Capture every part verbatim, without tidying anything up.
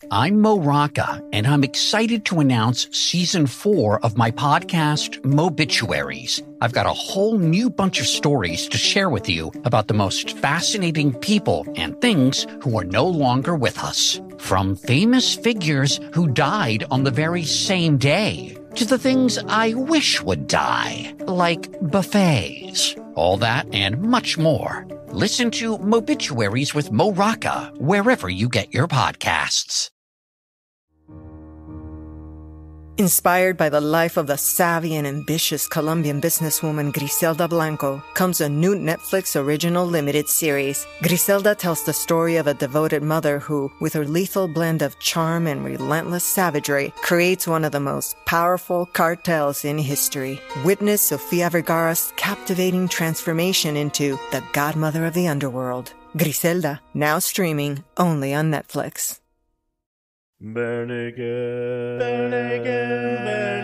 I'm Mo Rocca, and I'm excited to announce season four of my podcast, Mobituaries. I've got a whole new bunch of stories to share with you about the most fascinating people and things who are no longer with us. From famous figures who died on the very same day, to the things I wish would die, like buffets. All that and much more. Listen to Mobituaries with Mo Rocca wherever you get your podcasts. Inspired by the life of the savvy and ambitious Colombian businesswoman Griselda Blanco comes a new Netflix original limited series. Griselda tells the story of a devoted mother who, with her lethal blend of charm and relentless savagery, creates one of the most powerful cartels in history. Witness Sofia Vergara's captivating transformation into the godmother of the underworld. Griselda, now streaming only on Netflix. Bare naked, bare naked, bare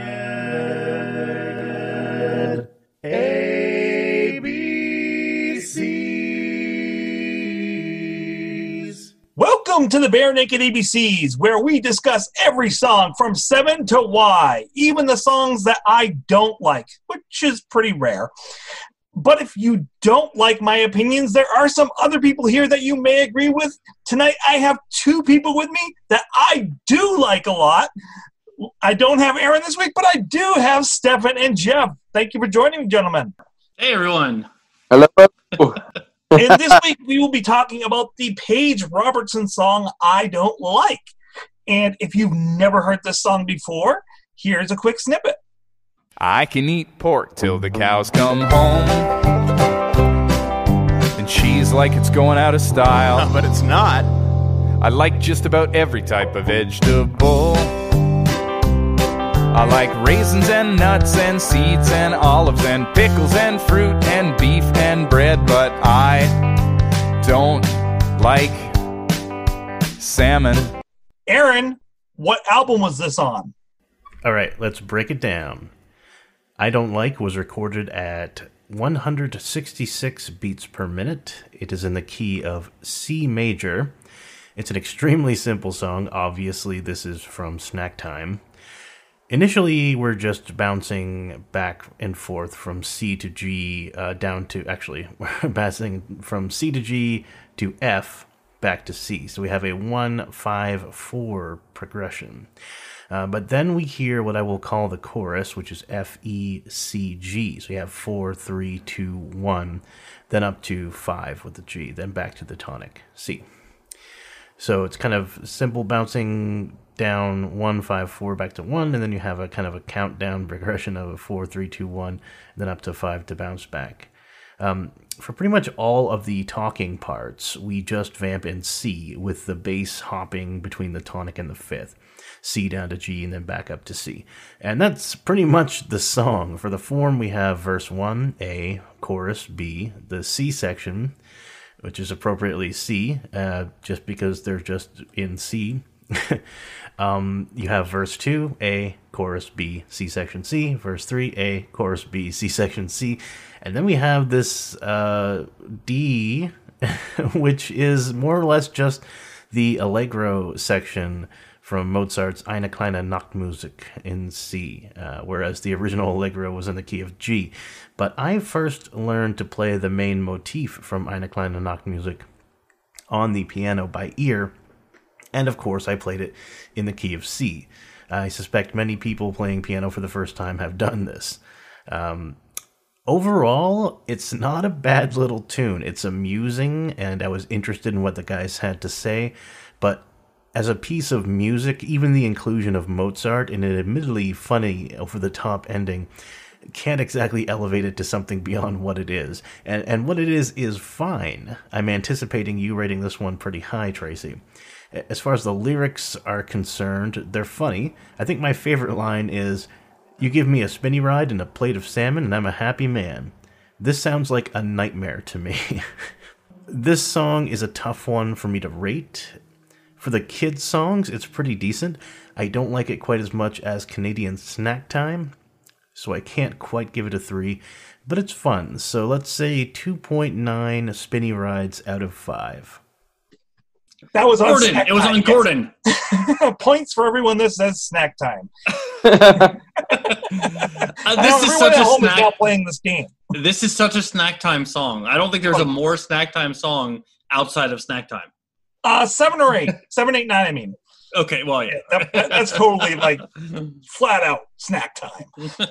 naked, A B Cs. Welcome to the Bare Naked A B Cs, where we discuss every song from seven to Y, even the songs that I don't like, which is pretty rare. But if you don't like my opinions, there are some other people here that you may agree with. Tonight, I have two people with me that I do like a lot. I don't have Aaron this week, but I do have Stefan and Jeff. Thank you for joining me, gentlemen. Hey, everyone. Hello. And this week, we will be talking about the Paige Robertson song, I Don't Like. And if you've never heard this song before, here's a quick snippet. I can eat pork till the cows come home, and cheese like it's going out of style. But it's not. I like just about every type of vegetable. I like raisins and nuts and seeds and olives and pickles and fruit and beef and bread, but I don't like salmon. Aaron, what album was this on? All right, let's break it down. I Don't Like was recorded at one hundred sixty-six beats per minute. It is in the key of C major. It's an extremely simple song. Obviously, this is from Snacktime. Initially, we're just bouncing back and forth from C to G uh, down to, actually, we're bouncing from C to G to F back to C. So we have a one five four progression. Uh, but then we hear what I will call the chorus, which is F, E, C, G. So you have four, three, two, one, then up to five with the G, then back to the tonic, C. So it's kind of simple bouncing down one, five, four, back to one, and then you have a kind of a countdown progression of a four, three, two, one, then up to five to bounce back. Um, for pretty much all of the talking parts, we just vamp in C with the bass hopping between the tonic and the fifth. C down to G and then back up to C. And that's pretty much the song. For the form, we have verse one, A, chorus, B, the C section, which is appropriately C, uh, just because they're just in C. um, you have verse two, A, chorus, B, C section, C. Verse three, A, chorus, B, C section, C. And then we have this uh, D, which is more or less just the Allegro section from Mozart's Eine kleine Nachtmusik in C, uh, whereas the original Allegro was in the key of G. But I first learned to play the main motif from Eine kleine Nachtmusik on the piano by ear, and of course I played it in the key of C. I suspect many people playing piano for the first time have done this. Um, overall, it's not a bad little tune. It's amusing, and I was interested in what the guys had to say, but as a piece of music, even the inclusion of Mozart in an admittedly funny, over-the-top ending can't exactly elevate it to something beyond what it is. And and what it is is fine. I'm anticipating you rating this one pretty high, Tracy. As far as the lyrics are concerned, they're funny. I think my favorite line is, "You give me a spinny ride and a plate of salmon and I'm a happy man." This sounds like a nightmare to me. This song is a tough one for me to rate. For the kids' songs, it's pretty decent. I don't like it quite as much as Canadian Snacktime, so I can't quite give it a three, but it's fun. So let's say two point nine spinny rides out of five. That was on Gordon. Snack It was Time, on yes. Gordon. Points for everyone that says snack time. Uh, I know this is everyone such at a home is now snack. playing this game. This is such a snack time song. I don't think there's a more snack time song outside of snack time. Uh, seven or eight. Seven, eight, nine, I mean. Okay, well, yeah. That, that- that's totally like flat out snack time.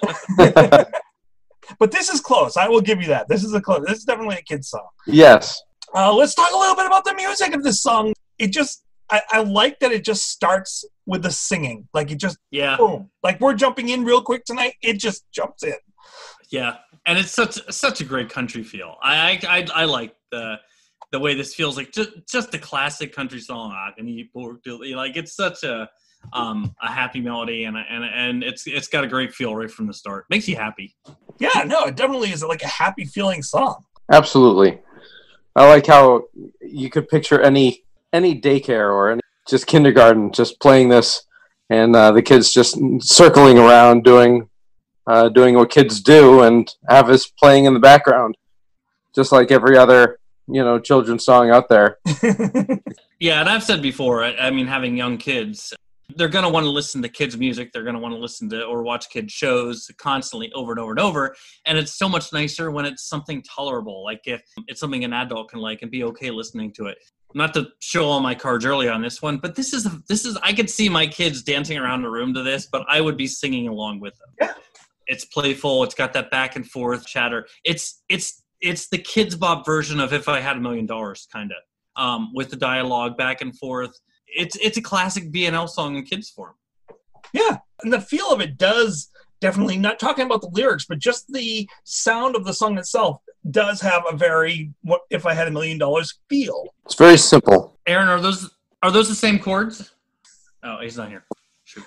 But this is close. I will give you that. This is a close. This is definitely a kid's song. Yes. Uh, let's talk a little bit about the music of this song. It just, I, I like that it just starts with the singing. Like it just, Yeah, boom. Like we're jumping in real quick tonight. It just jumps in. yeah, and it's such such a great country feel. I I I, I like the the way this feels like just just a classic country song. I can eat pork dilly. Like it's such a um a happy melody, and and and it's it's got a great feel right from the start. Makes you happy. Yeah, no, it definitely is like a happy feeling song. Absolutely. I like how you could picture any any daycare or any just kindergarten just playing this, and uh, the kids just circling around doing uh, doing what kids do, and have this playing in the background, just like every other you know children's song out there. Yeah, and I've said before, I, I mean, having young kids, they're going to want to listen to kids' music. They're going to want to listen to or watch kids' shows constantly over and over and over. And it's so much nicer when it's something tolerable, like if it's something an adult can like and be okay listening to it. Not to show all my cards early on this one, but this is, this is, I could see my kids dancing around the room to this, but I would be singing along with them. Yeah. It's playful. It's got that back and forth chatter. It's, it's, it's the Kids Bop version of If I Had a Million Dollars, kind of. Um, with the dialogue back and forth. It's it's a classic B and L song in kids form. Yeah, and the feel of it does definitely, not talking about the lyrics, but just the sound of the song itself does have a very, what if I had a million dollars feel. It's very simple. Aaron, are those are those the same chords? Oh, he's not here. Shoot.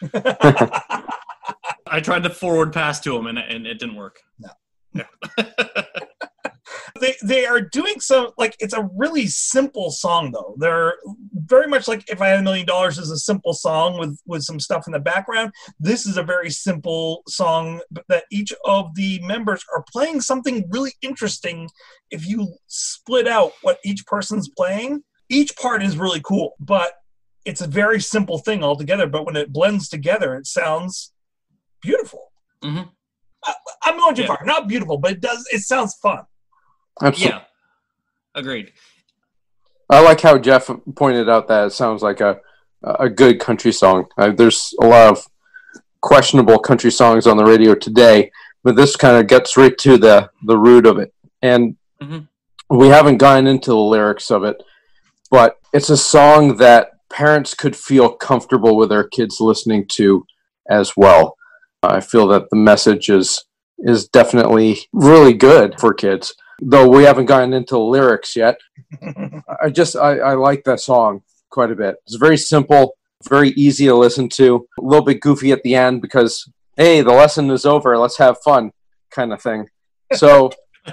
I tried to forward pass to him, and, and it didn't work. No. Yeah. They they are doing some, like, it's a really simple song, though. They're very much like If I Had a Million Dollars is a simple song with, with some stuff in the background. This is a very simple song that each of the members are playing something really interesting. If you split out what each person's playing, each part is really cool, but it's a very simple thing altogether. But when it blends together, it sounds beautiful. Mm-hmm. I, I'm going too Yeah. far. Not beautiful, but it does. It sounds fun. Absolutely. Yeah, agreed. I like how Jeff pointed out that it sounds like a a good country song. Uh, there's a lot of questionable country songs on the radio today, but this kind of gets right to the, the root of it. And Mm-hmm. we haven't gotten into the lyrics of it, but it's a song that parents could feel comfortable with their kids listening to as well. I feel that the message is is definitely really good for kids. Though we haven't gotten into the lyrics yet, I just I, I like that song quite a bit. It's very simple, very easy to listen to. A little bit goofy at the end because, hey, the lesson is over. Let's have fun, kind of thing. So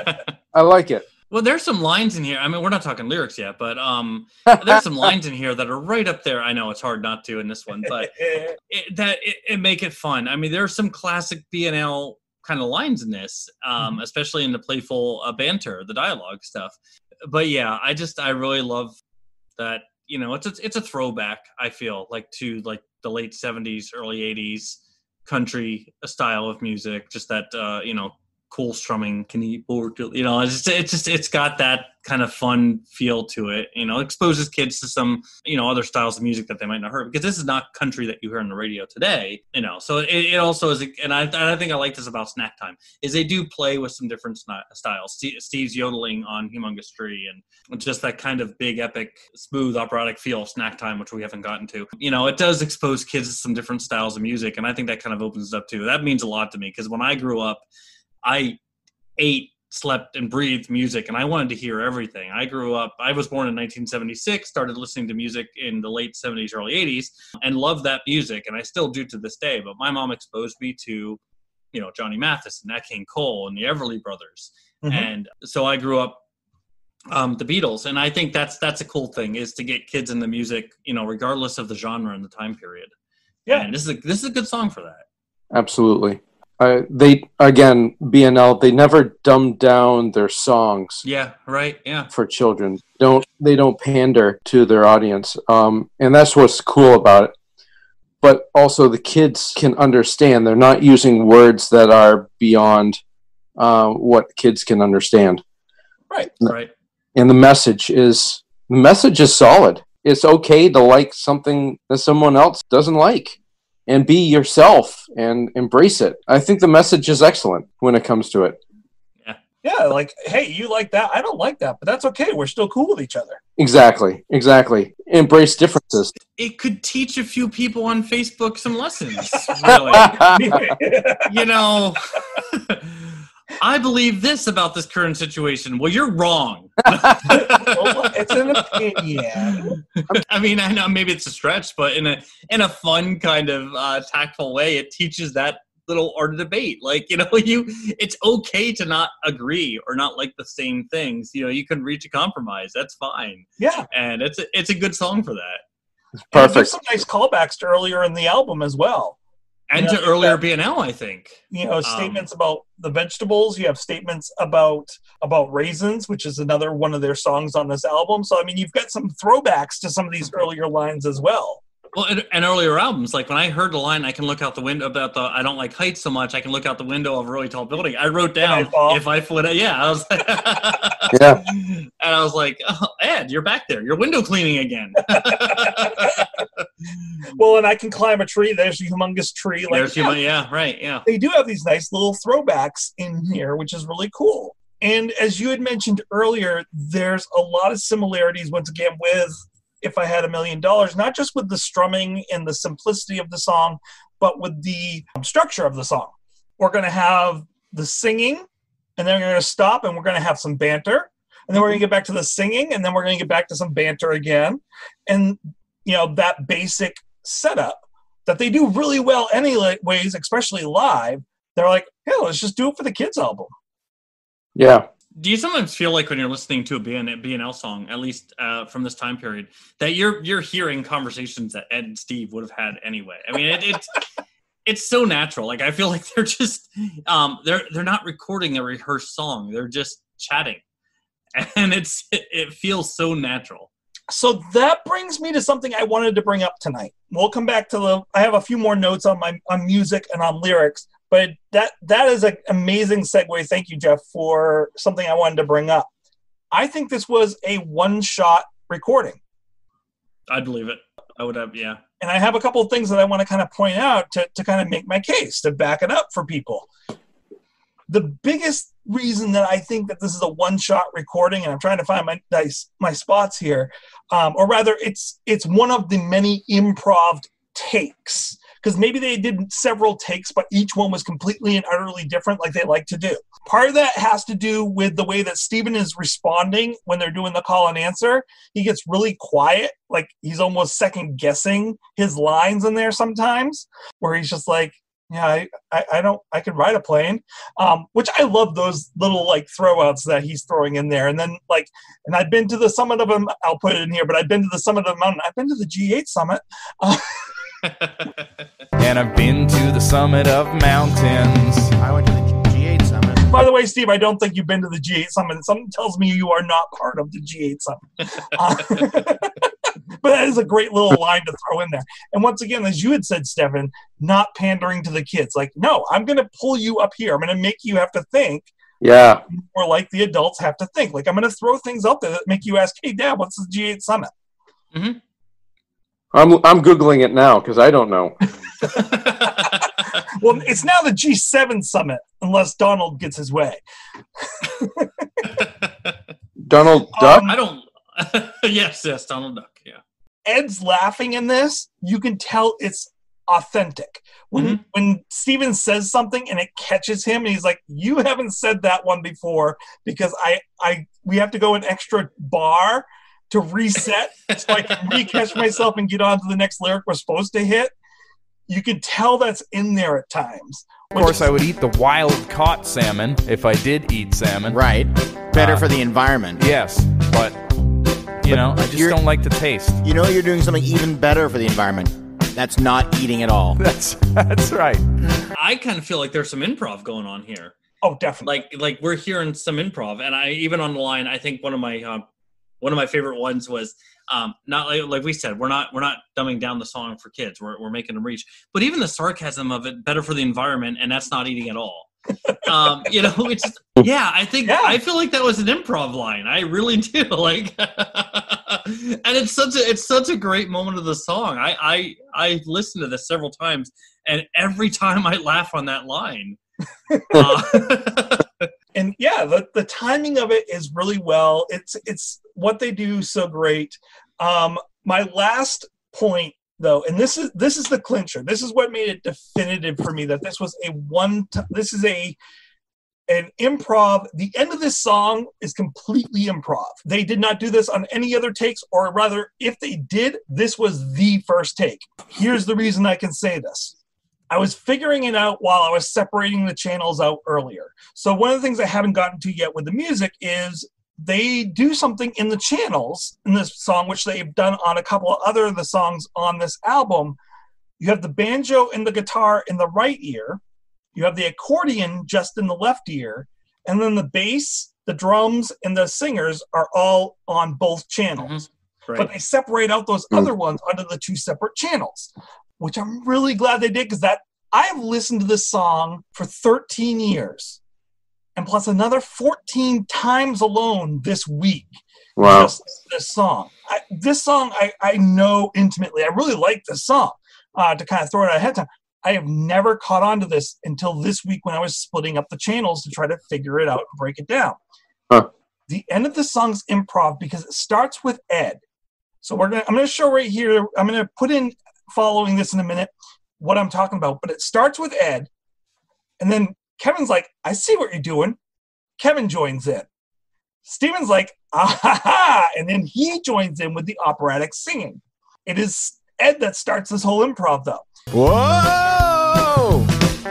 I like it. Well, there's some lines in here. I mean, we're not talking lyrics yet, but um, there's some lines in here that are right up there. I know it's hard not to in this one, but it, that it, it make it fun. I mean, there are some classic B and L kind of lines in this, um, especially in the playful uh, banter, the dialogue stuff. But yeah, I just I really love that. You know, it's a, it's a throwback. I feel like to like the late seventies, early eighties country style of music. Just that uh, you know. Cool strumming, can you, you know, it's just, it's just, it's got that kind of fun feel to it, you know, exposes kids to some, you know, other styles of music that they might not hear, because this is not country that you hear on the radio today, you know, so it, it also is, and I, and I think I like this about Snack Time, is they do play with some different styles. Steve's yodeling on Humongous Tree, and just that kind of big, epic, smooth, operatic feel of Snack Time, which we haven't gotten to. You know, it does expose kids to some different styles of music, and I think that kind of opens it up too. That means a lot to me, because when I grew up, I ate, slept, and breathed music, and I wanted to hear everything. I grew up, I was born in nineteen seventy-six, started listening to music in the late seventies, early eighties, and loved that music, and I still do to this day. But my mom exposed me to, you know, Johnny Mathis and Nat King Cole and the Everly Brothers. Mm-hmm. And so I grew up um, the Beatles, and I think that's that's a cool thing, is to get kids into music, you know, regardless of the genre and the time period. Yeah. And this is a, this is a good song for that. Absolutely. Uh, they again, B N L. They never dumb down their songs. Yeah, right. Yeah, for children. Don't they don't pander to their audience, um, and that's what's cool about it. But also, the kids can understand. They're not using words that are beyond uh, what kids can understand. Right. Right. And the message is the message is solid. It's okay to like something that someone else doesn't like. And be yourself and embrace it. I think the message is excellent when it comes to it. Yeah. Yeah, like, hey, you like that? I don't like that, but that's okay. We're still cool with each other. Exactly. Exactly. Embrace differences. It could teach a few people on Facebook some lessons, really. You know, I believe this about this current situation. Well, you're wrong. Well, it's an opinion. I mean, I know maybe it's a stretch, but in a in a fun kind of uh, tactful way, it teaches that little art of debate. Like, you know, you it's okay to not agree or not like the same things. You know, you can reach a compromise. That's fine. Yeah, and it's a, it's a good song for that. Perfect. And there's some nice callbacks to earlier in the album as well. And you know, to earlier B N L, I think. You know, statements um, about the vegetables. You have statements about about raisins, which is another one of their songs on this album. So, I mean, you've got some throwbacks to some of these earlier lines as well. Well, and, and earlier albums, like when I heard the line, I can look out the window about the, I don't like heights so much, I can look out the window of a really tall building. I wrote down, I if I flip it, yeah. I was like, yeah. And I was like, oh, Ed, you're back there. You're window cleaning again. Well, and I can climb a tree. There's a humongous tree. Like, There's yeah, yeah, right, yeah. They do have these nice little throwbacks in here, which is really cool. And as you had mentioned earlier, there's a lot of similarities, once again, with If I Had a Million Dollars, not just with the strumming and the simplicity of the song, but with the structure of the song. We're going to have the singing, and then we're going to stop, and we're going to have some banter, and then we're going to get back to the singing, and then we're going to get back to some banter again. And, you know, that basic setup that they do really well anyways, especially live. They're like, yeah, let's just do it for the kids' album. Yeah. Do you sometimes feel like when you're listening to a B N L song, at least uh, from this time period, that you're you're hearing conversations that Ed and Steve would have had anyway? I mean, it, it's it's so natural. Like, I feel like they're just um, they're they're not recording a rehearsed song; they're just chatting, and it's it, it feels so natural. So that brings me to something I wanted to bring up tonight. We'll come back to the. I have a few more notes on my on music and on lyrics. But that that is an amazing segue. Thank you, Jeff, for something I wanted to bring up. I think this was a one-shot recording. I'd believe it. I would have, yeah. And I have a couple of things that I want to kind of point out to, to kind of make my case, to back it up for people. The biggest reason that I think that this is a one-shot recording, and I'm trying to find my nice my spots here, um, or rather, it's it's one of the many improv takes. Because maybe they did several takes, but each one was completely and utterly different, like they like to do. Part of that has to do with the way that Steven is responding when they're doing the call and answer. He gets really quiet, like he's almost second guessing his lines in there sometimes, where he's just like, yeah, I, I, I don't, I could ride a plane, um, which I love those little like throwouts that he's throwing in there. And then like, and I've been to the summit of them, I'll put it in here, but I've been to the summit of the mountain. I've been to the G eight summit. Uh, And I've been to the summit of mountains. I went to the G eight summit. By the way, Steve, I don't think you've been to the G eight summit. Something tells me you are not part of the G eight summit. Uh, but that is a great little line to throw in there. And once again, as you had said, Stefan, not pandering to the kids. Like, no, I'm going to pull you up here. I'm going to make you have to think. Yeah. Or like the adults have to think. Like, I'm going to throw things out there that make you ask, hey, Dad, what's the G eight summit? Mm-hmm. I'm I'm Googling it now because I don't know. Well, it's now the G seven summit, unless Donald gets his way. Donald Duck? Um, I don't. yes, yes, Donald Duck, yeah. Ed's laughing in this. You can tell it's authentic. When mm-hmm. when Steven says something and it catches him, and he's like, you haven't said that one before because I, I we have to go an extra bar to reset so I can re-catch myself and get on to the next lyric we're supposed to hit. You can tell that's in there at times. Of course, I would eat the wild caught salmon if I did eat salmon. Right. Better Uh, for the environment. Yes, but, you know, I just you're- don't like the taste. You know you're doing something even better for the environment. That's not eating at all. That's that's right. I kind of feel like there's some improv going on here. Oh, definitely. Like like we're hearing some improv, and I even on the line, I think one of my uh, one of my favorite ones was um, not like like we said, we're not we're not dumbing down the song for kids. We're we're making them reach, but even the sarcasm of it, better for the environment, and that's not eating at all. um, you know, it's yeah. I think Yeah. I feel like that was an improv line. I really do. Like, and it's such a it's such a great moment of the song. I I I listened to this several times, and every time I laugh on that line. Uh, And yeah, the, the timing of it is really well. It's it's what they do so great. Um, my last point, though, and this is this is the clincher. This is what made it definitive for me that this was a one. T- this is a an improv. The end of this song is completely improv. They did not do this on any other takes, or rather, if they did, this was the first take. Here's the reason I can say this. I was figuring it out while I was separating the channels out earlier. So one of the things I haven't gotten to yet with the music is they do something in the channels in this song, which they've done on a couple of other of the songs on this album. You have the banjo and the guitar in the right ear. You have the accordion just in the left ear. And then the bass, the drums, and the singers are all on both channels. right. But they separate out those other ones under the two separate channels, which I'm really glad they did, because that I've listened to this song for thirteen years, and plus another fourteen times alone this week. Wow. Just this song. I, this song I, I know intimately. I really like this song. Uh, to kind of throw it out ahead of time, I have never caught on to this until this week when I was splitting up the channels to try to figure it out and break it down. Huh. The end of the song's improv because it starts with Ed. So we're gonna. I'm going to show right here. I'm going to put in. Following this in a minute, what I'm talking about, but it starts with Ed, and then Kevin's like, I see what you're doing. Kevin joins in. Steven's like, ah ha ha, and then he joins in with the operatic singing. It is Ed that starts this whole improv, though. Whoa!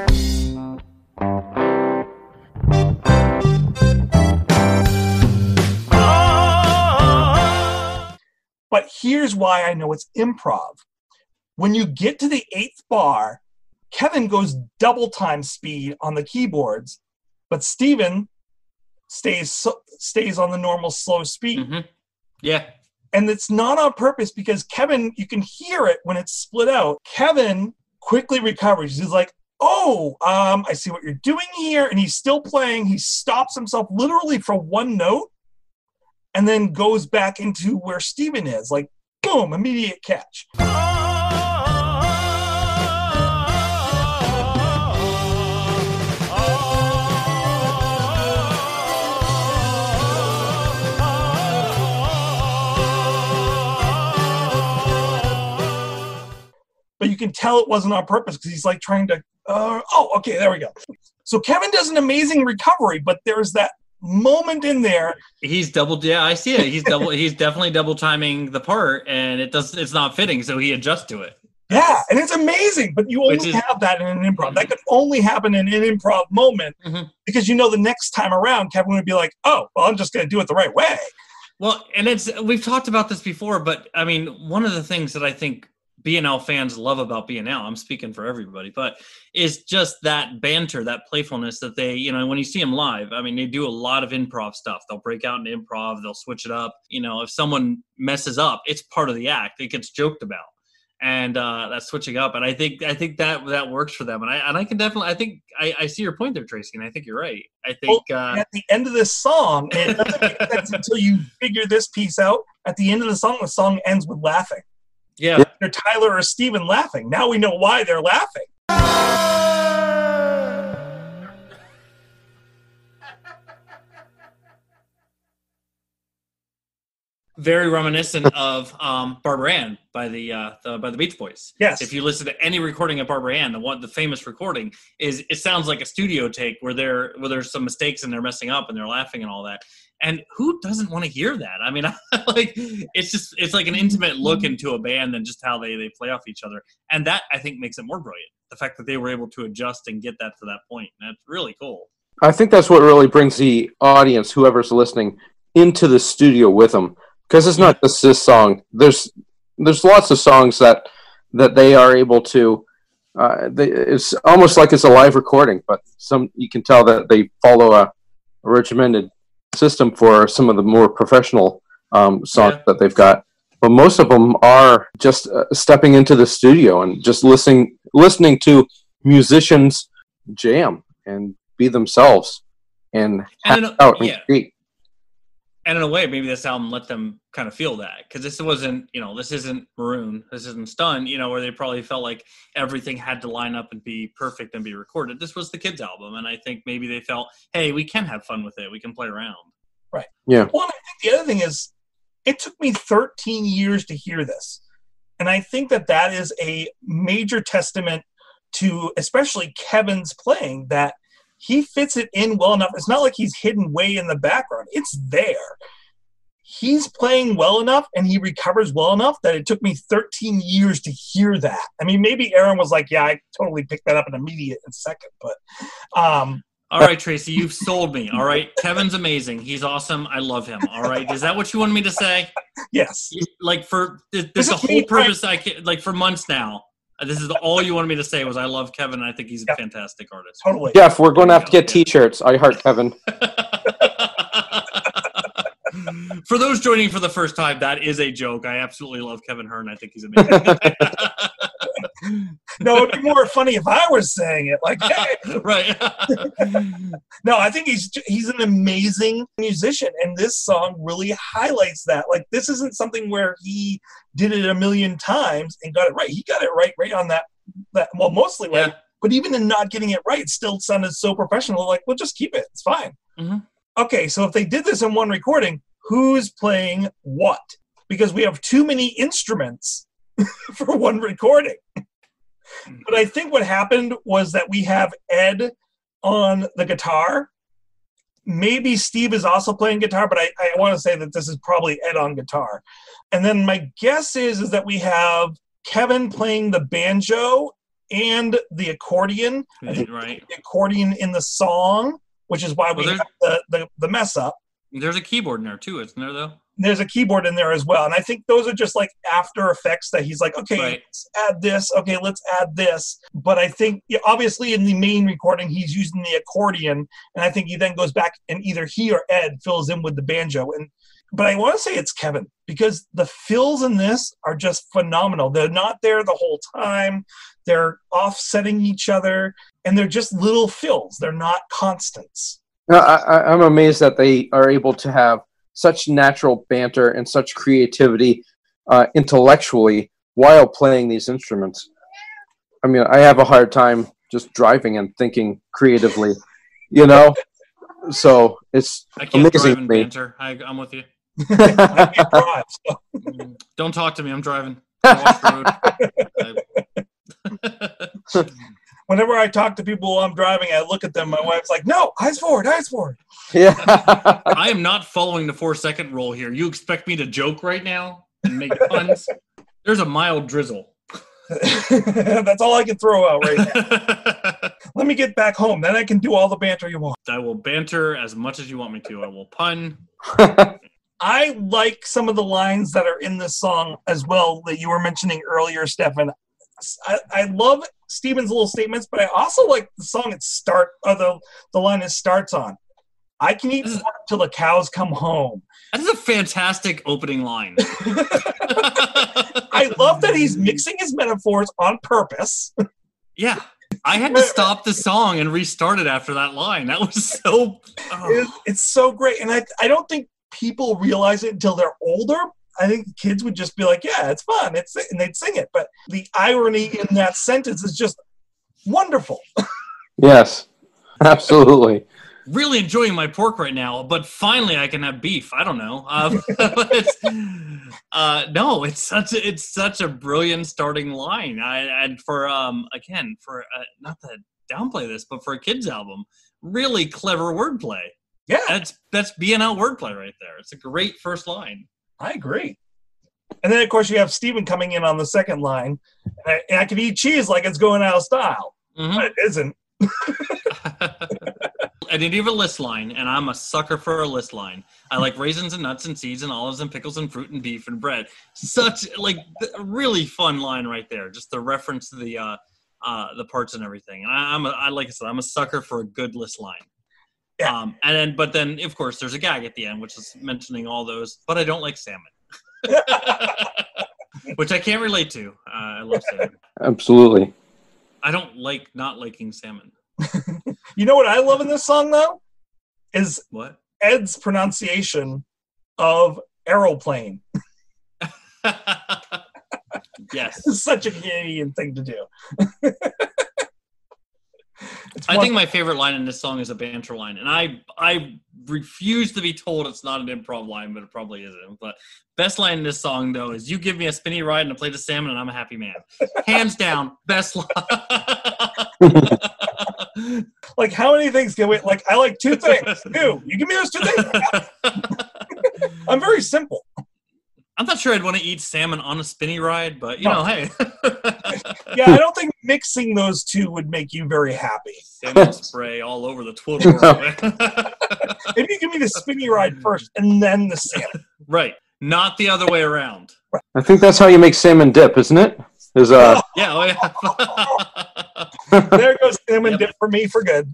But here's why I know it's improv. When you get to the eighth bar, Kevin goes double time speed on the keyboards, but Steven stays so, stays on the normal slow speed. Mm-hmm. Yeah. And it's not on purpose because Kevin, you can hear it when it's split out. Kevin quickly recovers. He's like, oh, um, I see what you're doing here. And he's still playing. He stops himself literally for one note and then goes back into where Steven is. Like, boom, immediate catch. But you can tell it wasn't on purpose because he's like trying to, uh, oh, okay, there we go. So Kevin does an amazing recovery, but there's that moment in there. He's double, yeah, I see it. He's double, he's definitely double timing the part, and it does, it's not fitting, so he adjusts to it. Yeah, and it's amazing, but you only Which is- have that in an improv. That could only happen in an improv moment Mm-hmm. because you know the next time around, Kevin would be like, oh, well, I'm just going to do it the right way. Well, and it's, we've talked about this before, but I mean, one of the things that I think B and L fans love about B and L, I'm speaking for everybody, but is just that banter, that playfulness that they, you know, when you see them live, I mean, they do a lot of improv stuff. They'll break out into improv, they'll switch it up. You know, if someone messes up, it's part of the act. It gets joked about. And uh, that's switching up. And I think I think that that works for them. And I and I can definitely, I think, I, I see your point there, Tracy, and I think you're right. I think Well, uh, at the end of this song, and it doesn't make sense until you figure this piece out. At the end of the song, the song ends with laughing. yeah. Either Tyler or Steven laughing. Now we know why they're laughing. Very reminiscent of um, Barbara Ann by the, uh, the by the Beach Boys. Yes. If you listen to any recording of Barbara Ann, the one the famous recording is it sounds like a studio take where there where there's some mistakes and they're messing up and they're laughing and all that. And who doesn't want to hear that? I mean, like it's just it's like an intimate look into a band and just how they, they play off each other. And that I think makes it more brilliant. The fact that they were able to adjust and get that to that point. That's really cool. I think that's what really brings the audience, whoever's listening, into the studio with them. Because it's not just this song. There's there's lots of songs that that they are able to. Uh, they, it's almost like it's a live recording, but some you can tell that they follow a, a regimented system for some of the more professional um, songs yeah. that they've got. But most of them are just uh, stepping into the studio and just listening listening to musicians jam and be themselves and and hack out and yeah. create. And in a way, maybe this album let them kind of feel that, because this wasn't, you know, this isn't Maroon, this isn't Stun, you know, where they probably felt like everything had to line up and be perfect and be recorded. This was the kids' album, and I think maybe they felt, hey, we can have fun with it, we can play around. Right. Yeah. Well, and I think the other thing is, it took me thirteen years to hear this, and I think that that is a major testament to, especially Kevin's playing, that he fits it in well enough. It's not like he's hidden way in the background. It's there. He's playing well enough and he recovers well enough that it took me thirteen years to hear that. I mean, maybe Aaron was like, yeah, I totally picked that up in immediate second. But, um, all right, Tracy, you've sold me. All right. Kevin's amazing. He's awesome. I love him. All right. Is that what you wanted me to say? Yes. Like for, this, this is the whole purpose I can, like for months now. This is the, all you wanted me to say was I love Kevin and I think he's a yep. fantastic artist. Totally. Jeff, we're going to have to get t-shirts. I heart Kevin. For those joining for the first time, that is a joke. I absolutely love Kevin Hearn. I think he's amazing. No, it'd be more funny if I was saying it. Like, hey. Right. No, I think he's he's an amazing musician, and this song really highlights that. Like, this isn't something where he did it a million times and got it right. He got it right, right on that. That well, mostly right. Yeah. But even in not getting it right, it still sounded so professional. Like, well, just keep it. It's fine. Mm-hmm. Okay, so if they did this in one recording, who's playing what? Because we have too many instruments for one recording. But I think what happened was that we have Ed on the guitar. Maybe Steve is also playing guitar, but I, I want to say that this is probably Ed on guitar. And then my guess is, is that we have Kevin playing the banjo and the accordion. I think right. The accordion in the song, which is why we well, have the, the, the mess up. There's a keyboard in there too, isn't there, though? There's a keyboard in there as well. And I think those are just like after effects that he's like, okay, right. let's add this. Okay, let's add this. But I think yeah, obviously in the main recording, he's using the accordion. And I think he then goes back and either he or Ed fills in with the banjo. And But I want to say it's Kevin, because the fills in this are just phenomenal. They're not there the whole time. They're offsetting each other. And they're just little fills. They're not constants. No, I, I'm amazed that they are able to have such natural banter and such creativity uh, intellectually while playing these instruments. I mean, I have a hard time just driving and thinking creatively, you know? So it's I can't amazing drive and banter. I, I'm with you. I can't drive, so. Don't talk to me. I'm driving. I watch the road. Whenever I talk to people while I'm driving, I look at them. My wife's like, no, eyes forward, eyes forward. Yeah. I am not following the four-second rule here. You expect me to joke right now and make puns? There's a mild drizzle. That's all I can throw out right now. Let me get back home. Then I can do all the banter you want. I will banter as much as you want me to. I will pun. I like some of the lines that are in this song as well that you were mentioning earlier, Stefan. I, I love Steven's little statements, but I also like the song it start or the, the line it starts on. I can eat pork till the cows come home. That is a fantastic opening line. I love that he's mixing his metaphors on purpose. Yeah. I had to stop the song and restart it after that line. That was so... Oh. It, it's so great. And I, I don't think people realize it until they're older. I think kids would just be like, yeah, it's fun. It's and they'd sing it. But the irony in that sentence is just wonderful. Yes, absolutely. Really enjoying my pork right now, but finally I can have beef. I don't know. Um, it's, uh, no, it's such a, it's such a brilliant starting line. I, and for, um, again, for uh, not to downplay this, but for a kid's album, really clever wordplay. Yeah. That's, that's B N L wordplay right there. It's a great first line. I agree. And then, of course, you have Steven coming in on the second line. And I, and I can eat cheese like it's going out of style. Mm-hmm. But it isn't. I need to have a list line, and I'm a sucker for a list line. I like raisins and nuts and seeds and olives and pickles and fruit and beef and bread. Such like a really fun line right there. Just the reference to the uh, uh, the parts and everything. And I, I'm a, I like I said, I'm a sucker for a good list line. Yeah. Um, and then, but then, of course, there's a gag at the end, which is mentioning all those. But I don't like salmon, which I can't relate to. Uh, I love salmon. Absolutely. I don't like not liking salmon. You know what I love in this song, though? Is What? Ed's pronunciation of aeroplane. Yes. It's such a Canadian thing to do. I think my favorite line in this song is a banter line, and I I refuse to be told it's not an improv line, but it probably isn't. But best line in this song, though, is "You give me a spinny ride and a plate of salmon, and I'm a happy man." Hands down, best line. Like, how many things can we, like, I like two things. Two. You give me those two things. I'm very simple. I'm not sure I'd want to eat salmon on a spinny ride, but, you No. know, hey. Yeah, I don't think mixing those two would make you very happy. Salmon spray all over the Twitter. Maybe you give me the spinny ride first and then the salmon. Right. Not the other way around. I think that's how you make salmon dip, isn't it? Is uh Yeah, oh, yeah. There goes salmon Yep. dip for me for good.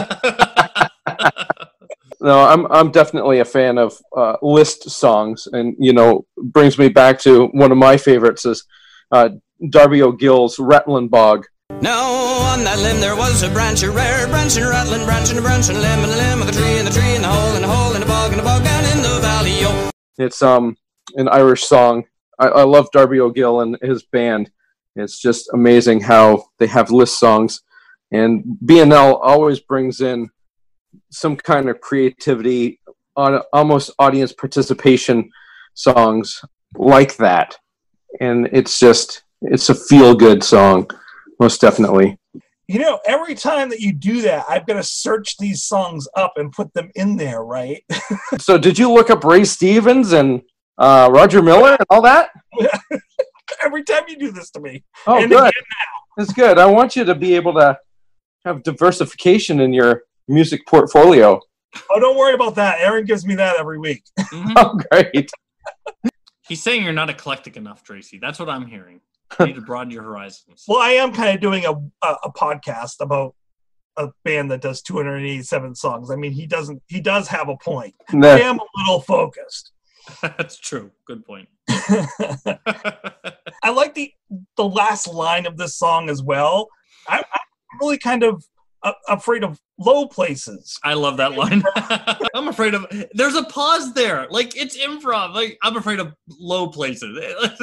No, I'm I'm definitely a fan of uh, list songs, and you know, brings me back to one of my favorites is uh, Darby O'Gill's Rattling Bog. Now on that limb there was a branch, a rare branch, and a rattling branch, and a branch, and a limb, and a limb, of a tree, and a tree, and a hole, and a hole, and a bog, and a bog, and in the valley, yo. It's um an Irish song. I, I love Darby O'Gill and his band. It's just amazing how they have list songs, and B and L always brings in some kind of creativity on almost audience participation songs like that. And it's just, it's a feel-good song, most definitely. You know, every time that you do that, I've got to search these songs up and put them in there, right? So did you look up Ray Stevens and uh, Roger Miller and all that? Every time you do this to me. Oh, And good. again That's good. I want you to be able to have diversification in your music portfolio. Oh, don't worry about that. Aaron gives me that every week. Mhm. Oh, great. He's saying you're not eclectic enough, Tracy. That's what I'm hearing. You need to broaden your horizons. Well, I am kind of doing a, a a podcast about a band that does two hundred eighty-seven songs. I mean, he doesn't. He does have a point. I That- am a little focused. That's true. Good point. I like the the last line of this song as well. I, I'm really kind of uh, afraid of low places. I love that line. I'm afraid of. There's a pause there. Like, it's improv. Like, I'm afraid of low places.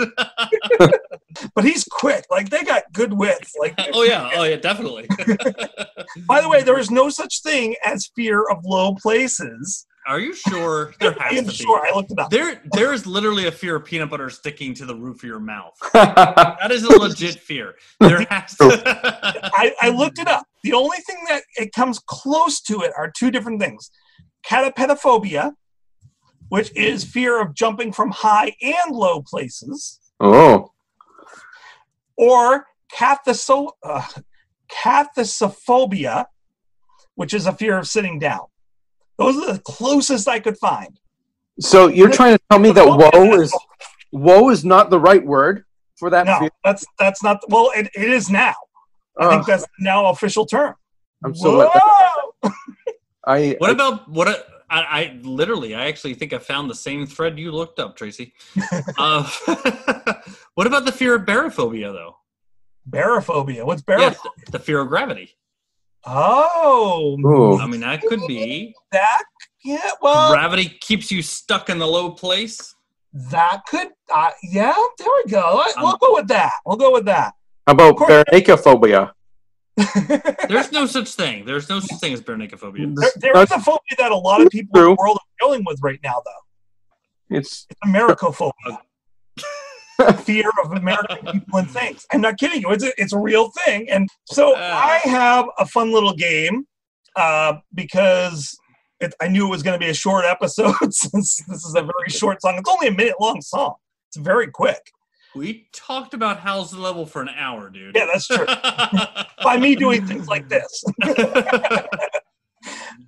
But he's quick. Like, they got good wits. Like, Oh yeah. Oh yeah. Definitely. by the way, there is no such thing as fear of low places. Are you sure? There I has am to be. sure. I looked it up. There, there is literally a fear of peanut butter sticking to the roof of your mouth. That is a legit fear. There has to. I, I looked it up. The only thing that it comes close to it are two different things. Catapetophobia, which is fear of jumping from high and low places, Oh, or cathaso- uh, cathasophobia, which is a fear of sitting down. Those are the closest I could find. so you're trying to tell me that woe is woe is not the right word for that No, fear? that's that's not. Well, it, it is now. I think Ugh, that's now official term. I'm so let down. Whoa! I, What I- about what? A, I, I literally, I actually think I found the same thread you looked up, Tracy. uh, what about the fear of barophobia, though? Barophobia. What's Yeah, barophobia? th- the fear of gravity. Oh, Ooh. I mean, that could be. that. Yeah, well, Gravity keeps you stuck in the low place. that could. Uh, yeah, there we go. We'll Um, go with that. We'll go with that. how about Of course- baronicophobia? There's no such thing. There's no such thing as baronicophobia. There, there is a phobia that a lot of people in True. the world are dealing with right now, though. It's It's Americophobia. Fear of American people and things. I'm not kidding you. It's a, it's a real thing. And so Uh. I have a fun little game uh, because it, I knew it was going to be a short episode since this is a very short song. It's only a minute long song. It's very quick. We talked about Howl's Level for an hour, dude. Yeah, that's true. By me doing things like this.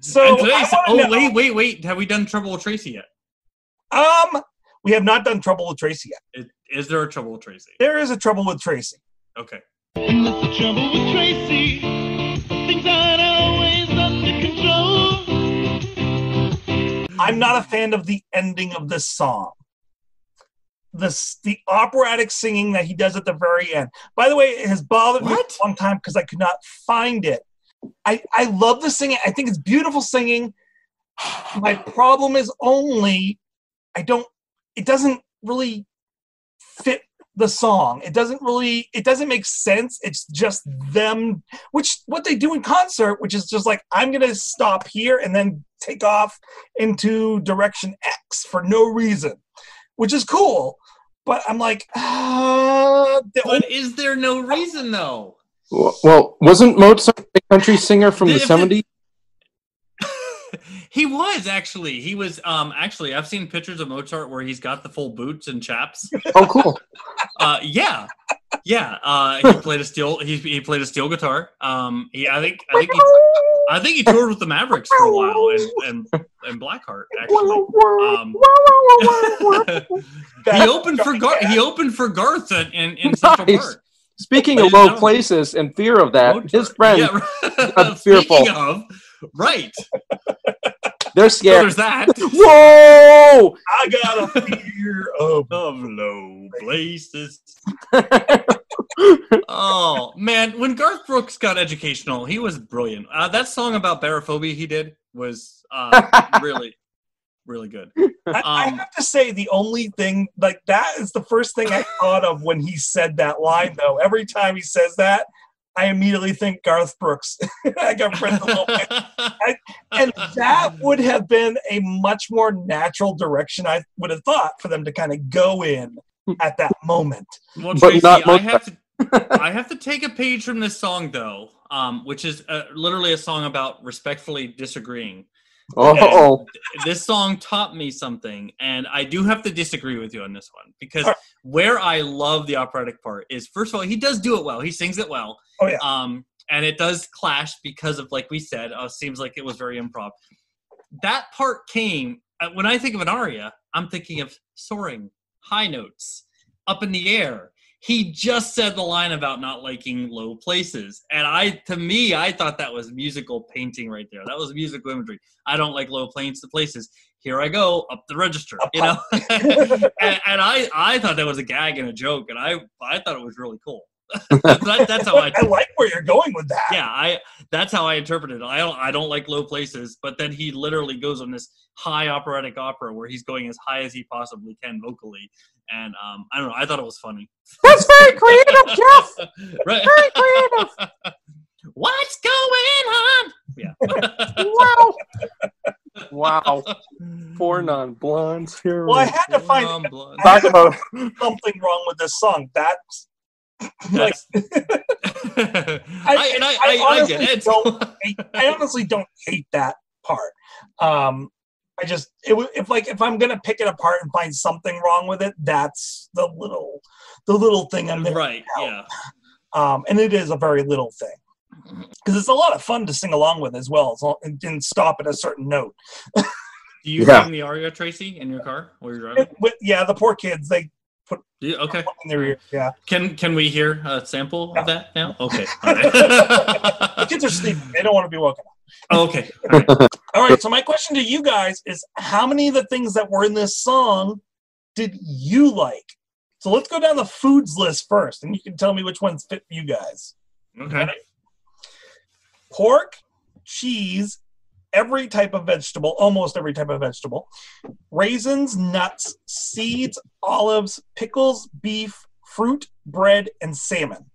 So And today's, I wanna oh, know- wait, wait, wait. Have we done Trouble with Tracy yet? Um, we have not done Trouble with Tracy yet. Is, is there a Trouble with Tracy? There is a Trouble with Tracy. Okay. And that's the trouble with Tracy. Things aren't always under control. I'm not a fan of the ending of this song. This the operatic singing that he does at the very end. By the way, it has bothered me What? for a long time because I could not find it. I, I love the singing. I think it's beautiful singing. My problem is only I don't it doesn't really fit the song. It doesn't really it doesn't make sense. It's just them, which what they do in concert, which is just like I'm gonna stop here and then take off into direction X for no reason, which is cool. But I'm like, ah, the But only- is there no reason, though? Well, wasn't Mozart a country singer from the If it- seventies? He was, actually. He was, um, actually, I've seen pictures of Mozart where he's got the full boots and chaps. Oh, cool. Uh, yeah. Yeah. Uh, he played a steel, he, he played a steel guitar. Um, he, I think, I think he, I think he toured with the Mavericks for a while and, and, and Blackheart, actually. Um, he opened for Gar- he opened for Garth in, in, in Central Nice. Park. Speaking I of didn't low know. places and fear of that, Mozart. his friends, Yeah, got fearful. Speaking of, right. they're So scared. there's that. Whoa! I got a fear of Of low places. Oh man, when Garth Brooks got educational, he was brilliant. Uh, that song about barophobia he did was uh, really, really good. I, I Um, have to say the only thing like that is the first thing I thought of when he said that line though. Every time he says that, I immediately think Garth Brooks. I got friends a little bit. I, and that would have been a much more natural direction I would have thought for them to kind of go in at that moment. Well, But Tracy, not I Mozart. have to. I have to take a page from this song, though, um, which is uh, literally a song about respectfully disagreeing. Oh, This song taught me something, and I do have to disagree with you on this one because All right. where I love the operatic part is, first of all, he does do it well. He sings it well. Oh yeah. Um, and it does clash because of, like we said, uh, seems like it was very improv. That part came uh, when I think of an aria, I'm thinking of soaring, high notes, up in the air. He just said the line about not liking low places. And I, to me, I thought that was musical painting right there. That was musical imagery. I don't like low planes to places. Here I go, up the register, you know? and and I, I thought that was a gag and a joke, and I, I thought it was really cool. that, that's how I, I like where you're going with that. yeah, I, that's how I interpreted it. I don't, I don't like low places, but then he literally goes on this high operatic opera where he's going as high as he possibly can vocally. And um, I don't know. I thought it was funny. that's very creative, Jeff. Right? Very creative. What's going on? Yeah. Wow. Wow. Four non-blondes here. Well, I had to find Um, blonde. Talk about something wrong with this song. That's like That's- I, and I, I, I, honestly get it. don't hate, I honestly don't hate that part. Um, I just it would if like if I'm gonna pick it apart and find something wrong with it, that's the little the little thing I'm gonna Right. out. Yeah. Um, and it is a very little thing because it's a lot of fun to sing along with as well. As long, and didn't stop at a certain note. Do you Yeah. sing the aria, Tracy, in your car while you're driving? It- with- yeah, the poor kids they Do you? Okay. in their ear. Yeah, Can Can we hear a sample No. of that now? Okay. All right. the kids are sleeping. They don't want to be woken up. Oh, okay. All right. All right, so my question to you guys is how many of the things that were in this song did you like? So let's go down the foods list first, and you can tell me which ones fit you guys. Okay. Pork, cheese, every type of vegetable, almost every type of vegetable, raisins, nuts, seeds, olives, pickles, beef, fruit, bread, and salmon.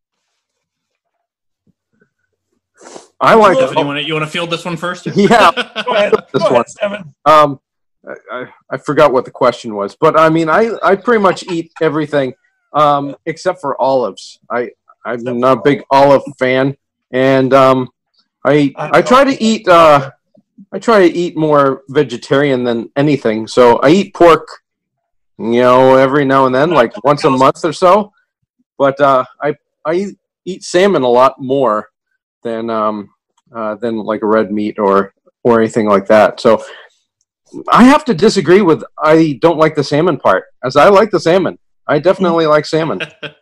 I like Devin, you want to you want to field this one first? Yeah. Go ahead, This go one. ahead, Steven. Um, I, I, I forgot what the question was, but I mean, I, I pretty much eat everything, um, except for olives. I I'm Except not a for big olive fan, and um, I I try to eat uh, I try to eat more vegetarian than anything. So I eat pork, you know, every now and then, like once a month or so. But uh, I I eat salmon a lot more than um uh, than like a red meat or or anything like that. So I have to disagree with I don't like the salmon part, as I like the salmon. I definitely like salmon.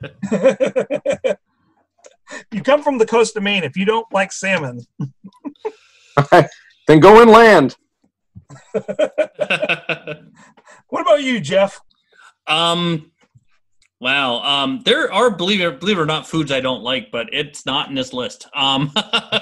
You come from the coast of Maine. If you don't like salmon, then go inland. What about you, Jeff? Um, wow. Um, there are, believe it, believe it or not, foods I don't like, but it's not in this list. Um, uh,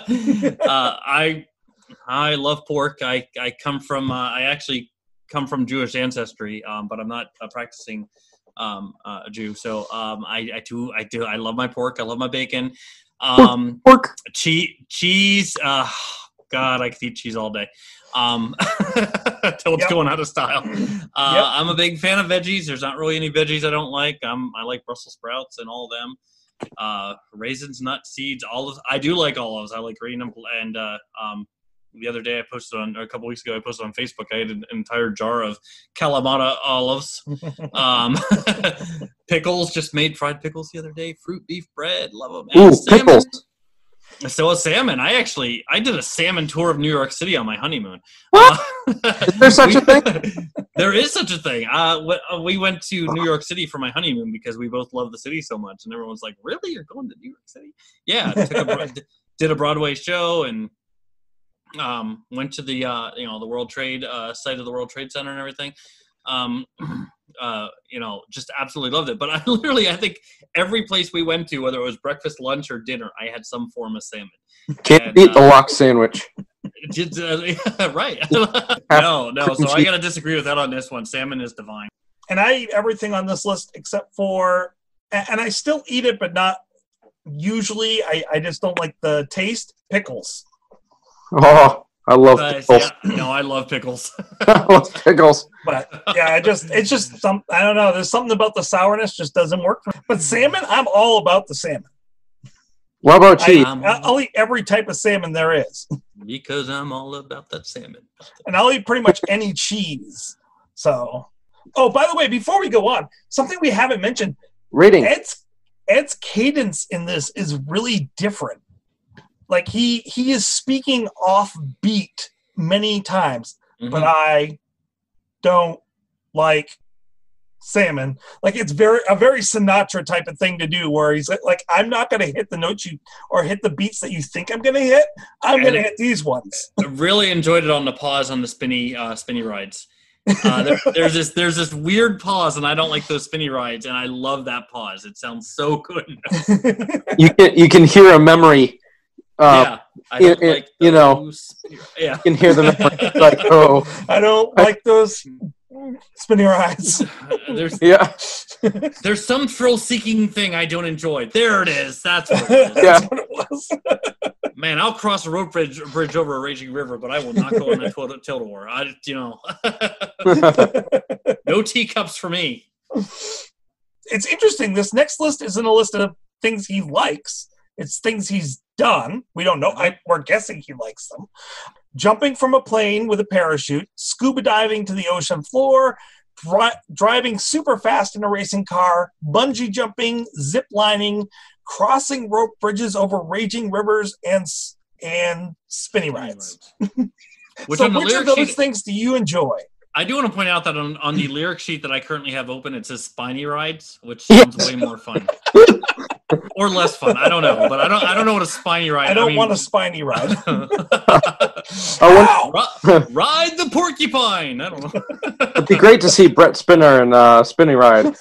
I I love pork. I I come from uh, I actually come from Jewish ancestry, um, but I'm not a practicing um, uh, a Jew. So um, I I do I do I love my pork. I love my bacon. Um, pork. Cheese. Cheese. Uh, God, I could eat cheese all day. Um, till it's Yep. going out of style. Uh, Yep. I'm a big fan of veggies. There's not really any veggies I don't like. I'm, I like Brussels sprouts and all of them. Uh, raisins, nuts, seeds, olives. I do like olives. I like reading them. And uh, um, the other day I posted on, or a couple weeks ago, I posted on Facebook, I had an entire jar of Kalamata olives. Um, pickles, just made fried pickles the other day. Fruit, beef, bread, love them. And Ooh, salmon. pickles. So a salmon. I actually I did a salmon tour of New York City on my honeymoon. What? Uh, Is there such a thing? There is such a thing. Uh, we went to New York City for my honeymoon because we both love the city so much, and everyone's like, "Really, you're going to New York City?" Yeah, took a, did a Broadway show and um, went to the uh, you know the World Trade uh, site of the World Trade Center and everything. Um, uh, you know, just absolutely loved it. But I literally, I think every place we went to, whether it was breakfast, lunch, or dinner, I had some form of salmon. Can't And, beat uh, the lox sandwich. Just, uh, right. no, no. So I got to disagree with that on this one. Salmon is divine. And I eat everything on this list except for, and I still eat it, but not usually. I, I just don't like the taste. Pickles. Oh, I love Uh, pickles. yeah, no, I love pickles. I love pickles. But yeah, I just it's just some I don't know. There's something about the sourness just doesn't work for me. But salmon, I'm all about the salmon. What about cheese? I'm I, I'll eat every type of salmon there is, because I'm all about that salmon. and I'll eat pretty much any cheese. So, oh, by the way, before we go on, something we haven't mentioned: Rating. Ed's Ed's cadence in this is really different. Like he he is speaking off beat many times, Mhm. but I don't like salmon. Like it's very a very Sinatra type of thing to do, where he's like, like I'm not going to hit the notes you or hit the beats that you think I'm going to hit. I'm going to hit these ones. I really enjoyed it on the pause on the spinny uh, spinny rides. Uh, there, there's this there's this weird pause, and I don't like those spinny rides, and I love that pause. It sounds so good. You can you can hear a memory. Uh, yeah, I don't it- it- like you know, those spinny- yeah. You can hear the memory. Like, oh, I don't like those spinny rides. There's yeah, there's some thrill-seeking thing I don't enjoy. There it is. That's what it is. yeah. That's what it was. Man, I'll cross a rope bridge, bridge over a raging river, but I will not go on a tilt- tilt-a-whirl. I, you know, no teacups for me. It's interesting. This next list isn't a list of things he likes. It's things he's done. We don't know. I, we're guessing he likes them. Jumping from a plane with a parachute, scuba diving to the ocean floor, dri- driving super fast in a racing car, bungee jumping, zip lining, crossing rope bridges over raging rivers, and s- and spinny rides. Which so on the which of lyric those sheet, things do you enjoy? I do want to point out that on, on the lyric sheet that I currently have open, it says spiny rides, which sounds way more fun. Or less fun. I don't know, but I don't. I don't know what a spiny ride. I don't mean, want a spiny ride. I ri- ride the porcupine. I don't know. It'd be great to see Brett Spinner in uh, Spinning Ride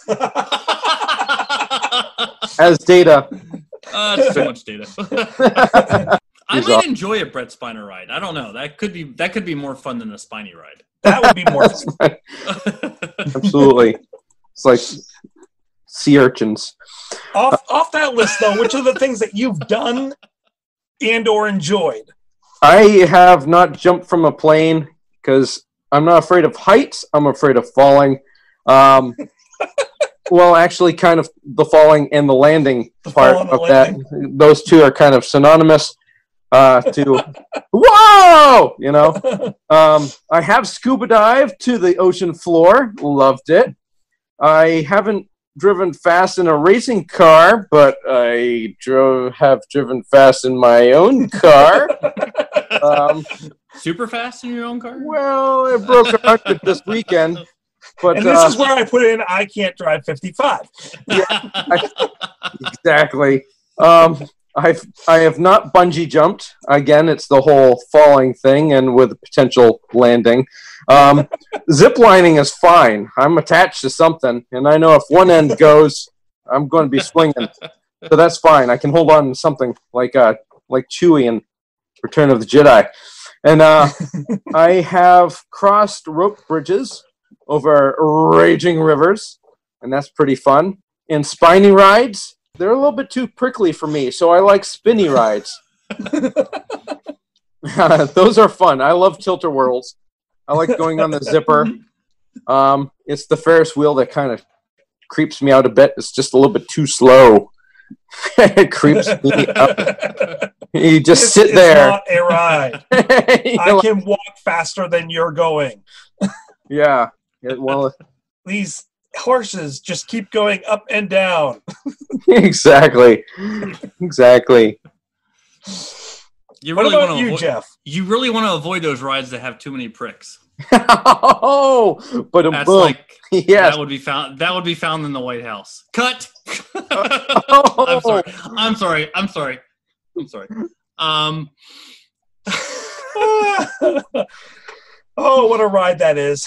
as Data. Uh, it's too much data. I He's might off. enjoy a Brett Spiner ride. I don't know. That could be that could be more fun than a spiny ride. That would be more fun. Absolutely. It's like sea urchins. off off that list though, which are the things that you've done and or enjoyed? I have not jumped from a plane because I'm not afraid of heights. I'm afraid of falling. Um, well, actually, kind of the falling and the landing The part fall and the of landing. that. Those two are kind of synonymous. Uh, to whoa, you know. Um, I have scuba dived to the ocean floor. Loved it. I haven't driven fast in a racing car, but I drove have driven fast in my own car. um, super fast in your own car? Well, it broke a record this weekend. But, and this uh, is where I put in, I can't drive fifty-five. Yeah, I, exactly. Um, I've, I have not bungee jumped. Again, it's the whole falling thing and with potential landing. Um, zip lining is fine. I'm attached to something, and I know if one end goes, I'm going to be swinging. So that's fine. I can hold on to something like uh, like Chewie in Return of the Jedi. And uh, I have crossed rope bridges over raging rivers, and that's pretty fun. And spiny rides, they're a little bit too prickly for me, so I like spinny rides. Those are fun. I love tilt-a-whirls. I like going on the zipper. Um, it's the Ferris wheel that kind of creeps me out a bit. It's just a little bit too slow. It creeps me up. You just It's, sit it's there. not a ride. I can walk faster than you're going. Yeah. It, well, These horses just keep going up and down. exactly. Exactly. You What really about want to you, avoid, Jeff? You really want to avoid those rides that have too many pricks. Oh, but a That's boom. like Yes. that would be found. That would be found in the White House. Cut. Oh. I'm sorry. I'm sorry. I'm sorry. I'm sorry. Um. Oh, what a ride that is.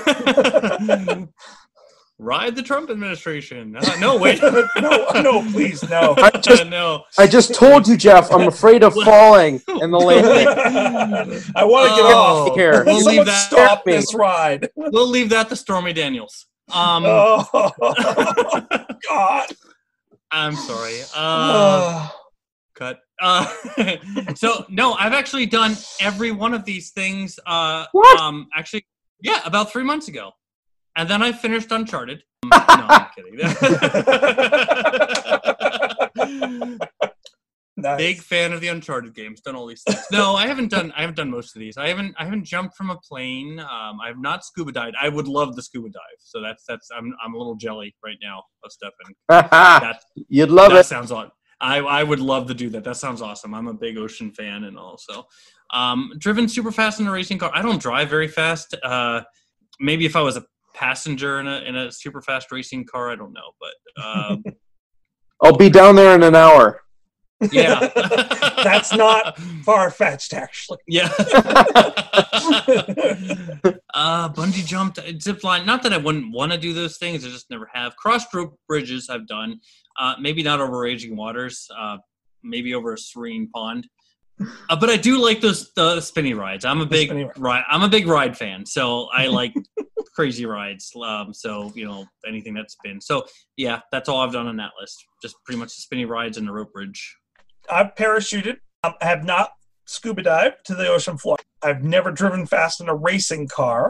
Ride the Trump administration. Uh, no, wait. no, no, please, no. I just, no. I just told you, Jeff. I'm afraid of falling in the landing. I want to get Oh, off. Here. We'll Someone leave that. stop this ride. We'll leave that to Stormy Daniels. Um. Oh, God. I'm sorry. Uh, cut. Uh, so no, I've actually done every one of these things. Uh, What? Um, actually, yeah, about three months ago, and then I finished Uncharted. Um, no, I'm kidding. Nice. Big fan of the Uncharted games. Done all these things. No, I haven't done. I haven't done most of these. I haven't. I haven't jumped from a plane. Um, I have not scuba dived. I would love the scuba dive. So that's that's. I'm I'm a little jelly right now of Stefan. That You'd love that it. sounds odd. I, I would love to do that. That sounds awesome. I'm a big ocean fan and also um, driven super fast in a racing car. I don't drive very fast. Uh, maybe if I was a passenger in a in a super fast racing car, I don't know. But um, I'll be down there in an hour. yeah, That's not far-fetched, actually. yeah. uh, bungee jumped, zip line. Not that I wouldn't want to do those things. I just never have. Crossed rope bridges I've done. Uh, maybe not over raging waters. Uh, maybe over a serene pond. Uh, but I do like those the spinny rides. I'm a big spinny ride. ride. I'm a big ride fan, so I like crazy rides. Um, so you know anything that spins. So yeah, that's all I've done on that list. Just pretty much the spinny rides and the rope bridge. I've parachuted. I have not scuba dived to the ocean floor. I've never driven fast in a racing car.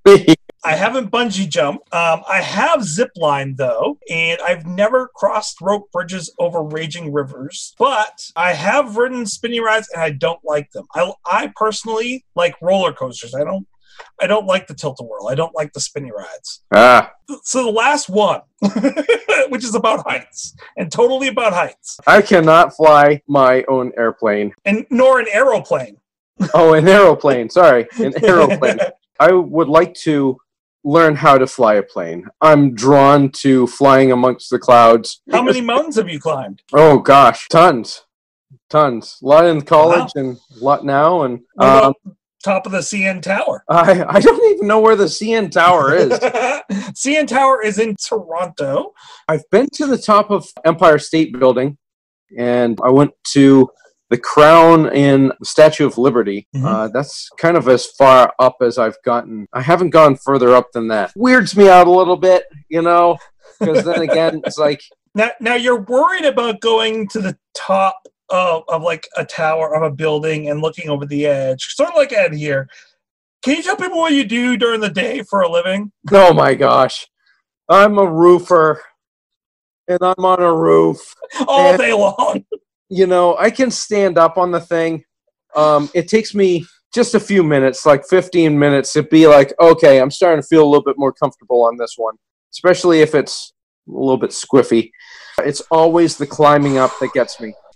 I haven't bungee jumped. Um, I have zip lined, though, and I've never crossed rope bridges over raging rivers. But I have ridden spinny rides, and I don't like them. I, I personally like roller coasters. I don't. I don't like the tilt-a-whirl. I don't like the spinny rides. Ah, So the last one, which is about heights, and totally about heights, I cannot fly my own airplane. and nor an aeroplane. Oh, an aeroplane. Sorry, an aeroplane. I would like to learn how to fly a plane. I'm drawn to flying amongst the clouds. How many mountains have you climbed? Oh gosh, tons, tons. A lot in college and a lot now. And What um, about top of the C N Tower? I I don't even know where the C N Tower is. C N Tower is in Toronto. I've been to the top of Empire State Building, and I went to the Crown in the Statue of Liberty. Mhm. Uh, that's kind of as far up as I've gotten. I haven't gone further up than that. Weirds me out a little bit, you know, because then again, it's like, Now, now you're worried about going to the top of, of like a tower of a building and looking over the edge, sort of like Ed here. Can you tell people what you do during the day for a living? oh my gosh, I'm a roofer, and I'm on a roof. All And- day long. You know, I can stand up on the thing. Um, it takes me just a few minutes, like fifteen minutes, to be like, okay, I'm starting to feel a little bit more comfortable on this one, especially if it's a little bit squiffy. It's always the climbing up that gets me.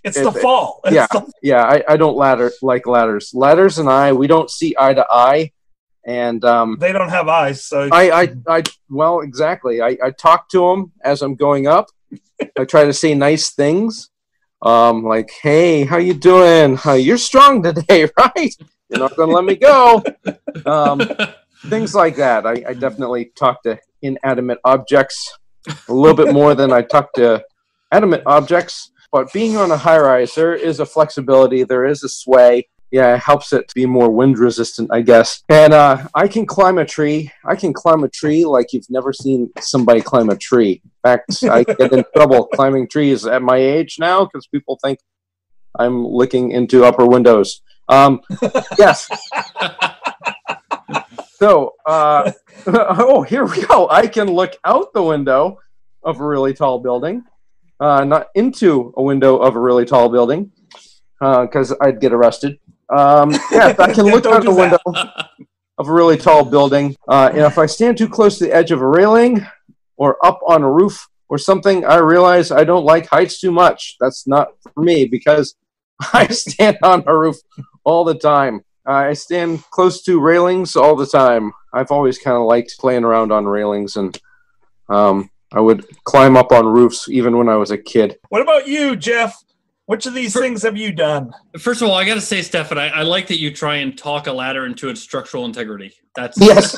It's It- the fall. It's yeah, the- yeah. I, I don't ladder like ladders. Ladders and I, we don't see eye to eye, and um, they don't have eyes, so I, I, I, well, exactly. I, I talk to them as I'm going up. I try to say nice things, um, like, "Hey, how you doing? Uh, you're strong today, right? You're not going to let me go." Um, things like that. I, I definitely talk to inanimate objects a little bit more than I talk to animate objects. But being on a high rise, there is a flexibility, there is a sway. Yeah, it helps it to be more wind resistant, I guess. And uh, I can climb a tree. I can climb a tree like you've never seen somebody climb a tree. In fact, I get in trouble climbing trees at my age now because people think I'm looking into upper windows. Um, yes. So, uh, oh, here we go. I can look out the window of a really tall building. Uh, not into a window of a really tall building, because uh, I'd get arrested. Um, yeah, I can look out the window of a really tall building, uh, and if I stand too close to the edge of a railing or up on a roof or something, I realize I don't like heights too much. That's not for me, because I stand on a roof all the time. Uh, I stand close to railings all the time. I've always kind of liked playing around on railings, and um, I would climb up on roofs even when I was a kid. What about you, Jeff? Which of these For, things have you done? First of all, I got to say, Stefan, I, I like that you try and talk a ladder into its structural integrity. That's yes.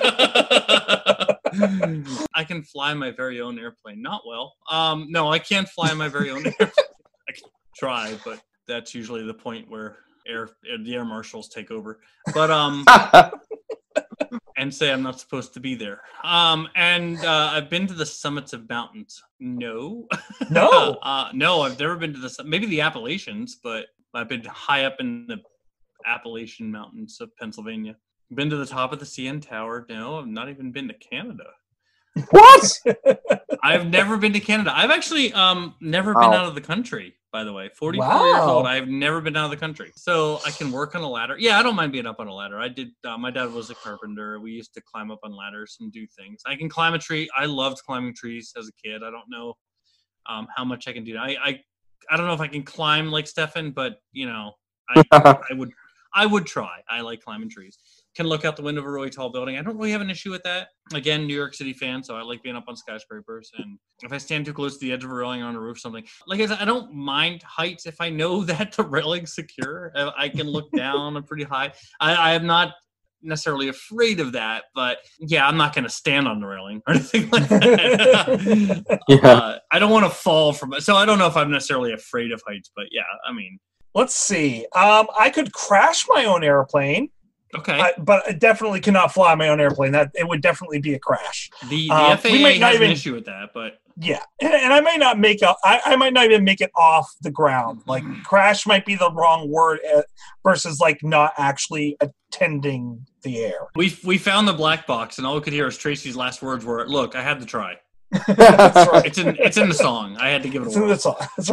I can fly my very own airplane. Not well. Um, no, I can't fly my very own airplane. I can try, but that's usually the point where air the air marshals take over. But um. and say I'm not supposed to be there. Um, and uh, I've been to the summits of mountains. No. No. uh, no, I've never been to the maybe the Appalachians, but I've been high up in the Appalachian Mountains of Pennsylvania. Been to the top of the C N Tower. No, I've not even been to Canada. What? I've never been to Canada. I've actually um never wow. been out of the country, by the way. forty-four wow. years old. I've never been out of the country. So I can work on a ladder. Yeah, I don't mind being up on a ladder. I did. Uh, my dad was a carpenter. We used to climb up on ladders and do things. I can climb a tree. I loved climbing trees as a kid. I don't know um, how much I can do. I, I I don't know if I can climb like Stefan, but you know, I I would I would try. I like climbing trees. Can look out the window of a really tall building. I don't really have an issue with that. Again, New York City fan, so I like being up on skyscrapers. And if I stand too close to the edge of a railing on a roof, something like I said, I don't mind heights if I know that the railing's secure. I can look down pretty high. I, I am not necessarily afraid of that, but yeah, I'm not going to stand on the railing or anything like that. yeah. uh, I don't want to fall from it, so I don't know if I'm necessarily afraid of heights. But yeah, I mean, let's see. Um, I could crash my own airplane. Okay, I, but I definitely cannot fly my own airplane. That it would definitely be a crash. The, the um, F A A we might not has even, an issue with that, but yeah, and, and I might not make a, I, I might not even make it off the ground. Like crash might be the wrong word uh, versus like not actually attending the air. We we found the black box, and all we could hear is Tracy's last words were, "Look, I had to try." That's right. It's in it's in the song. I had to give it a It's in the song. That's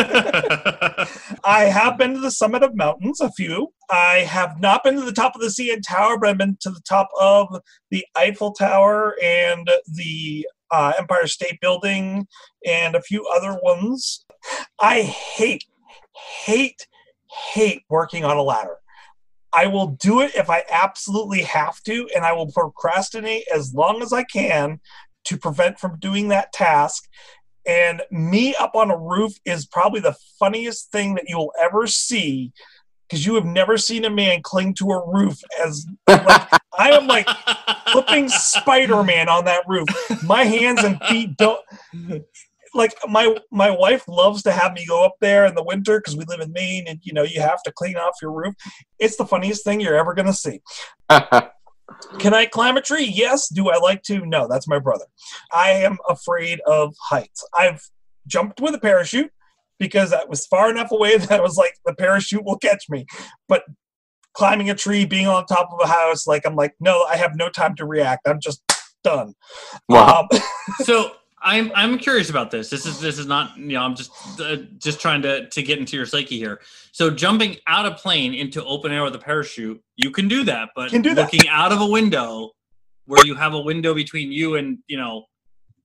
right. I have been to the summit of mountains, a few. I have not been to the top of the C N Tower, but I've been to the top of the Eiffel Tower and the uh, Empire State Building and a few other ones. I hate, hate, hate working on a ladder. I will do it if I absolutely have to, and I will procrastinate as long as I can to prevent from doing that task. And me up on a roof is probably the funniest thing that you'll ever see, because you have never seen a man cling to a roof as like I am like flipping Spider-Man on that roof. My hands and feet don't like my my wife loves to have me go up there in the winter because we live in Maine and you know you have to clean off your roof. It's the funniest thing you're ever gonna see. Can I climb a tree? Yes. Do I like to? No, that's my brother. I am afraid of heights. I've jumped with a parachute because I was far enough away that I was like, the parachute will catch me. But climbing a tree, being on top of a house, like I'm like, no, I have no time to react. I'm just done. Wow. Um, So I'm I'm curious about this. This is this is not you know I'm just uh, just trying to to get into your psyche here. So jumping out of plane into open air with a parachute, you can do that. But Can do that. looking out of a window, where you have a window between you and you know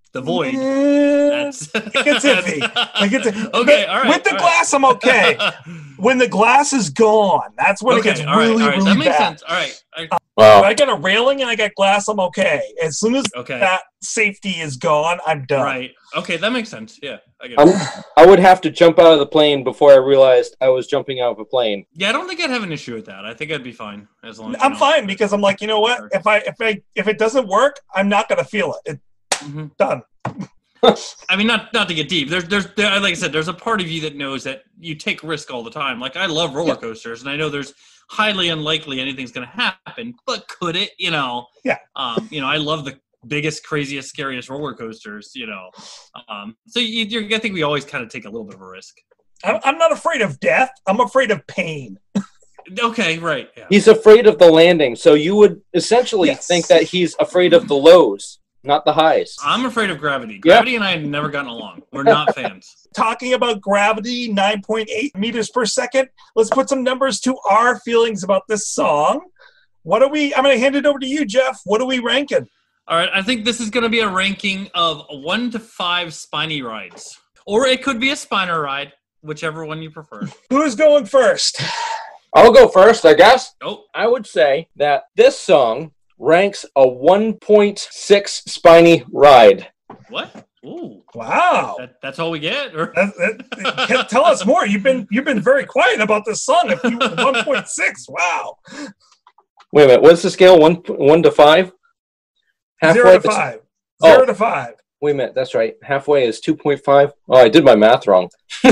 The void. Yeah, That's it's iffy. Like it's okay. but All right. With the all glass, right. I'm okay. When the glass is gone, that's when okay. it gets all right. really, all right. really That makes bad. sense. All right. I, Wow. If I got a railing and I got glass, I'm okay. As soon as okay. that safety is gone, I'm done. Right. Okay. That makes sense. Yeah. I get I'm, it. I would have to jump out of the plane before I realized I was jumping out of a plane. Yeah. I don't think I'd have an issue with that. I think I'd be fine as long as I'm you know, fine because I'm like, you know what? If I if I if it doesn't work, I'm not gonna feel it. It's Mm-hmm. done. I mean, not not to get deep. There's, there's, there, like I said, there's a part of you that knows that you take risk all the time. Like I love roller coasters, and I know there's highly unlikely anything's going to happen, but could it? You know, yeah. Um, you know, I love the biggest, craziest, scariest roller coasters. You know, um, so you, you're, I think we always kind of take a little bit of a risk. I'm, I'm not afraid of death. I'm afraid of pain. Okay, right. Yeah. He's afraid of the landing, so you would essentially Yes. think that he's afraid of the lows, not the highs. I'm afraid of gravity. Gravity and I have never gotten along. We're not fans. Talking about gravity, nine point eight meters per second. Let's put some numbers to our feelings about this song. What are we? I'm going to hand it over to you, Jeff. What are we ranking? All right, I think this is going to be a ranking of one to five spiny rides, or it could be a spiner ride, whichever one you prefer. Who's going first? I'll go first, I guess. Oh, I would say that this song ranks a one point six spiny ride. what? Ooh, Wow. that, that's all we get? Or? That, that, tell us more. You've been you've been very quiet about this song. If you one point six, wow. Wait a minute, what's the scale? One one to five? Zero to five. Zero Oh. to five. Wait a minute, that's right. Halfway is two point five. Oh, I did my math wrong.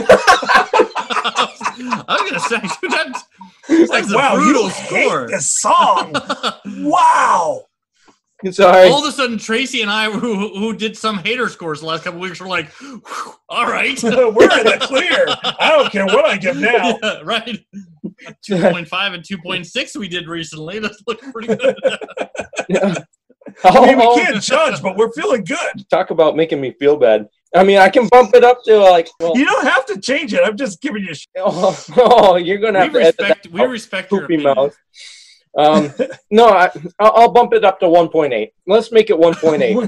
I was gonna say, dude, that's, It's that's like, wow, a brutal you score. hate this song. Wow. Sorry. All of a sudden, Tracy and I, who who did some hater scores the last couple of weeks, were like, "All right, We're in the clear. I don't care what I give now. Yeah, right." Two point five and two point six we did recently. That's looking pretty good. Yeah. I mean, we Oh, can't judge, but we're feeling good. talk about making me feel bad. I mean, I can bump it up to like. Well, You don't have to change it. I'm just giving you shit. oh, oh, you're gonna have we to edit respect that we out, respect your poopy opinion. mouth. Um, no, I, I'll I'll bump it up to one point eight. Let's make it one point eight.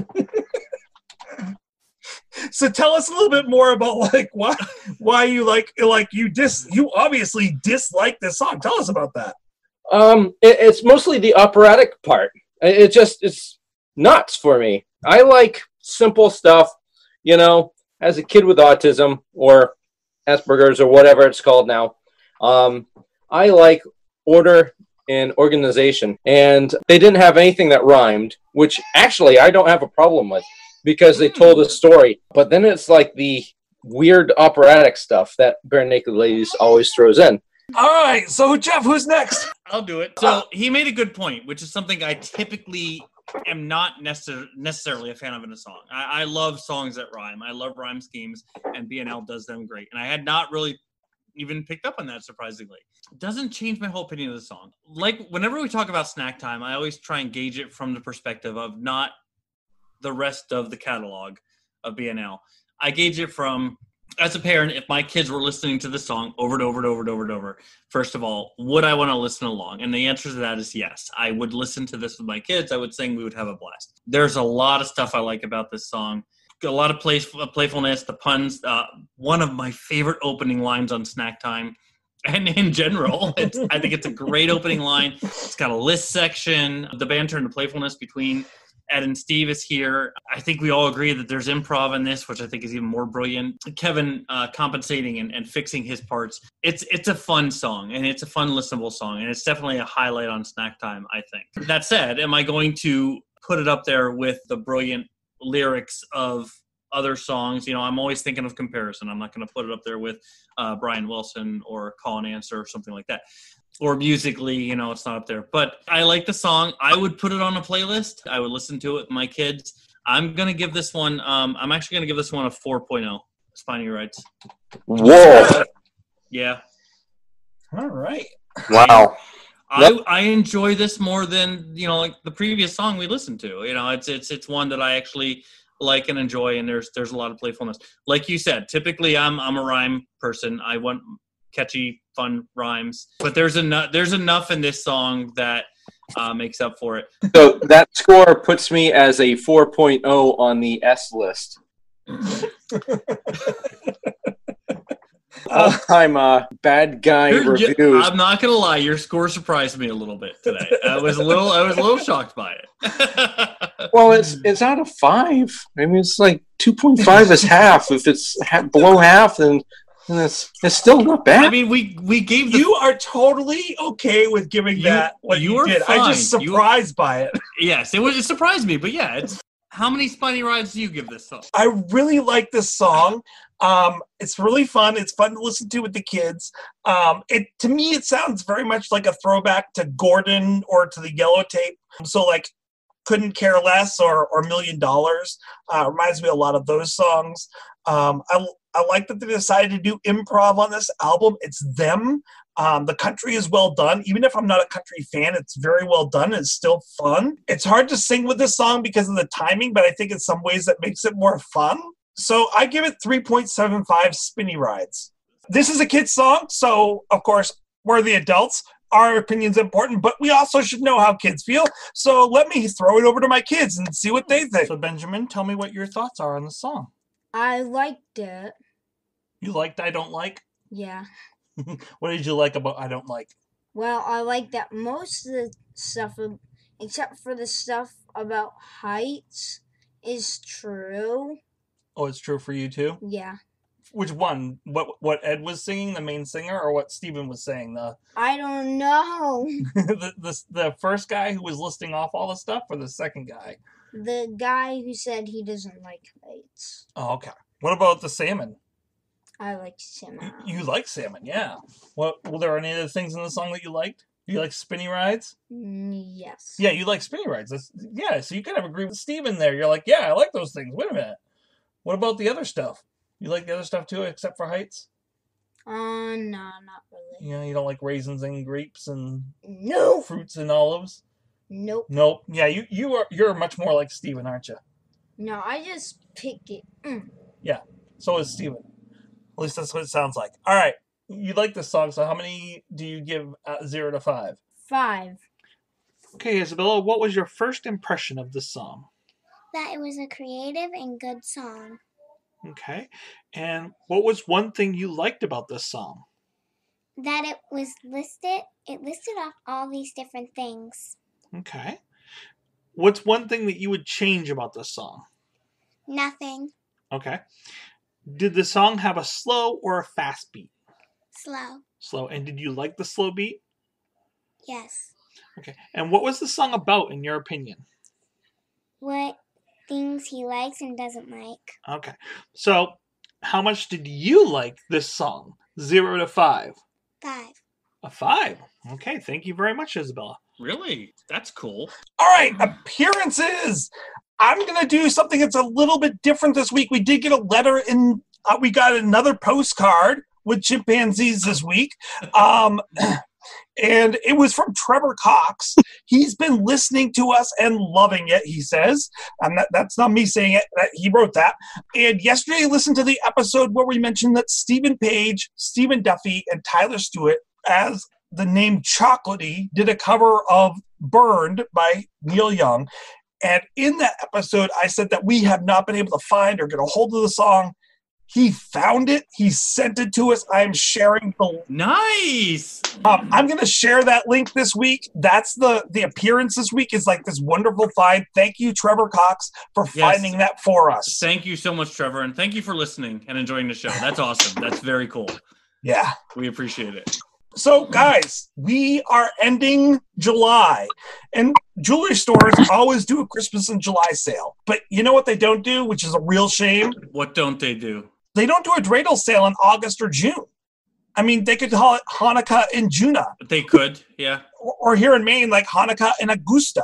So tell us a little bit more about like why why you like like you dis you obviously dislike this song. Tell us about that. Um, it, it's mostly the operatic part. It, it just it's nuts for me. I like simple stuff, you know. As a kid with autism or Asperger's or whatever it's called now, um, I like order and organization. And they didn't have anything that rhymed, which actually I don't have a problem with because they told a story. But then it's like the weird operatic stuff that Bare Naked Ladies always throws in. All right, so Jeff, who's next? I'll do it. So he made a good point, which is something I typically am not necessar- necessarily a fan of in a song. I-, I love songs that rhyme. I love rhyme schemes, and B N L does them great. And I had not really even picked up on that, surprisingly. It doesn't change my whole opinion of the song. Like, whenever we talk about Snack Time, I always try and gauge it from the perspective of not the rest of the catalog of B N L. I gauge it from, as a parent, if my kids were listening to the song over and over and over and over and over, first of all, would I want to listen along? And the answer to that is yes. I would listen to this with my kids. I would sing. We would have a blast. There's a lot of stuff I like about this song. A lot of play, playfulness, the puns. Uh, one of my favorite opening lines on Snack Time. And in general, it's, I think it's a great opening line. It's got a list section. The banter and the playfulness between Ed and Steve is here. I think we all agree that there's improv in this, which I think is even more brilliant. Kevin uh, compensating and, and fixing his parts. It's it's a fun song, and it's a fun listenable song, and it's definitely a highlight on Snack Time, I think. That said, am I going to put it up there with the brilliant lyrics of other songs? You know, I'm always thinking of comparison. I'm not going to put it up there with uh, Brian Wilson or Call and Answer or something like that. Or musically, you know, it's not up there. But I like the song. I would put it on a playlist. I would listen to it with my kids. I'm going to give this one, um, I'm actually going to give this one a four point oh. Spiny Rides. Whoa. Yeah. All right. Wow. I, I enjoy this more than, you know, like the previous song we listened to. You know, it's it's it's one that I actually like and enjoy, and there's there's a lot of playfulness. Like you said, typically I'm I'm a rhyme person. I want catchy, fun rhymes. But there's enough there's enough in this song that uh, makes up for it. So that score puts me as a four point oh on the S list. Uh, I'm a bad guy You're- you- reviews. I'm not gonna lie, your score surprised me a little bit today. I was a little, I was a little shocked by it. Well, it's it's out of five. I mean, it's like two point five is half. If it's ha- below half, then, then it's it's still not bad. I mean, we we gave the you are totally okay with giving You- that what you, you are did. I'm just fine. You- surprised by it. yes, it was it surprised me, but yeah, it's how many Spiny rides do you give this song? I really like this song. Um, it's really fun. It's fun to listen to with the kids. Um, it to me, it sounds very much like a throwback to Gordon or to the Yellow Tape. So like, Couldn't Care Less or or Million Dollars uh, reminds me a lot of those songs. Um, I I like that they decided to do improv on this album. It's them. Um, the country is well done. Even if I'm not a country fan, it's very well done. It's still fun. It's hard to sing with this song because of the timing, but I think in some ways that makes it more fun. So I give it three point seven five spinny rides. This is a kid's song, so of course we're the adults. Our opinion's important, but we also should know how kids feel. So let me throw it over to my kids and see what they think. So Benjamin, tell me what your thoughts are on the song. I liked it. You liked I Don't Like? Yeah. What did you like about I Don't Like? Well, I like that most of the stuff, ab- except for the stuff about heights, is true. Oh, it's true for you too? Yeah. Which one? What what Ed was singing, the main singer, or what Steven was saying? The I don't know. the, the the first guy who was listing off all the stuff, or the second guy? The guy who said he doesn't like heights. Oh, okay. What about the salmon? I like salmon. You like salmon, yeah. What were there any other things in the song that you liked? Do you like spinny rides? Mm, yes. Yeah, you like spinny rides. That's, yeah, so you kind of agree with Steven there. You're like, yeah, I like those things. Wait a minute. What about the other stuff? You like the other stuff too, except for heights? Uh, no, not really. Yeah, you don't like raisins and grapes and No. fruits and olives? Nope. Nope. Yeah, you you are you're much more like Steven, aren't you? No, I just pick it. Mm. Yeah. So is Steven. At least that's what it sounds like. All right. You like this song, so how many do you give uh, zero to five? Five. Okay, Isabella, what was your first impression of this song? That it was a creative and good song. Okay. And what was one thing you liked about this song? That it was listed, it listed off all these different things. Okay. What's one thing that you would change about this song? Nothing. Okay. Did the song have a slow or a fast beat? Slow. Slow. And did you like the slow beat? Yes. Okay. And what was the song about, in your opinion? What things he likes and doesn't like. Okay. So, how much did you like this song? Zero to five. Five. A five. Okay. Thank you very much, Isabella. Really? That's cool. All right, appearances. I'm going to do something that's a little bit different this week. We did get a letter in. Uh, we got another postcard with chimpanzees this week. Um, and it was from Trevor Cox. He's been listening to us and loving it, he says. And that, that's not me saying it. That, he wrote that. And yesterday, he listened to the episode where we mentioned that Stephen Page, Stephen Duffy, and Tyler Stewart, as the name Chocolatey, did a cover of Burned by Neil Young. And in that episode, I said that we have not been able to find or get a hold of the song. He found it. He sent it to us. I am sharing the nice. Um, I'm going to share that link this week. That's the the appearance this week is like this wonderful find. Thank you, Trevor Cox, for Yes. finding that for us. Thank you so much, Trevor, and thank you for listening and enjoying the show. That's awesome. That's very cool. Yeah. We appreciate it. So, guys, we are ending July, and jewelry stores always do a Christmas and July sale. But you know what they don't do, which is a real shame? What don't they do? They don't do a dreidel sale in August or June. I mean, they could call it Hanukkah in Juna. They could, yeah. Or, or here in Maine, like Hanukkah in Augusta.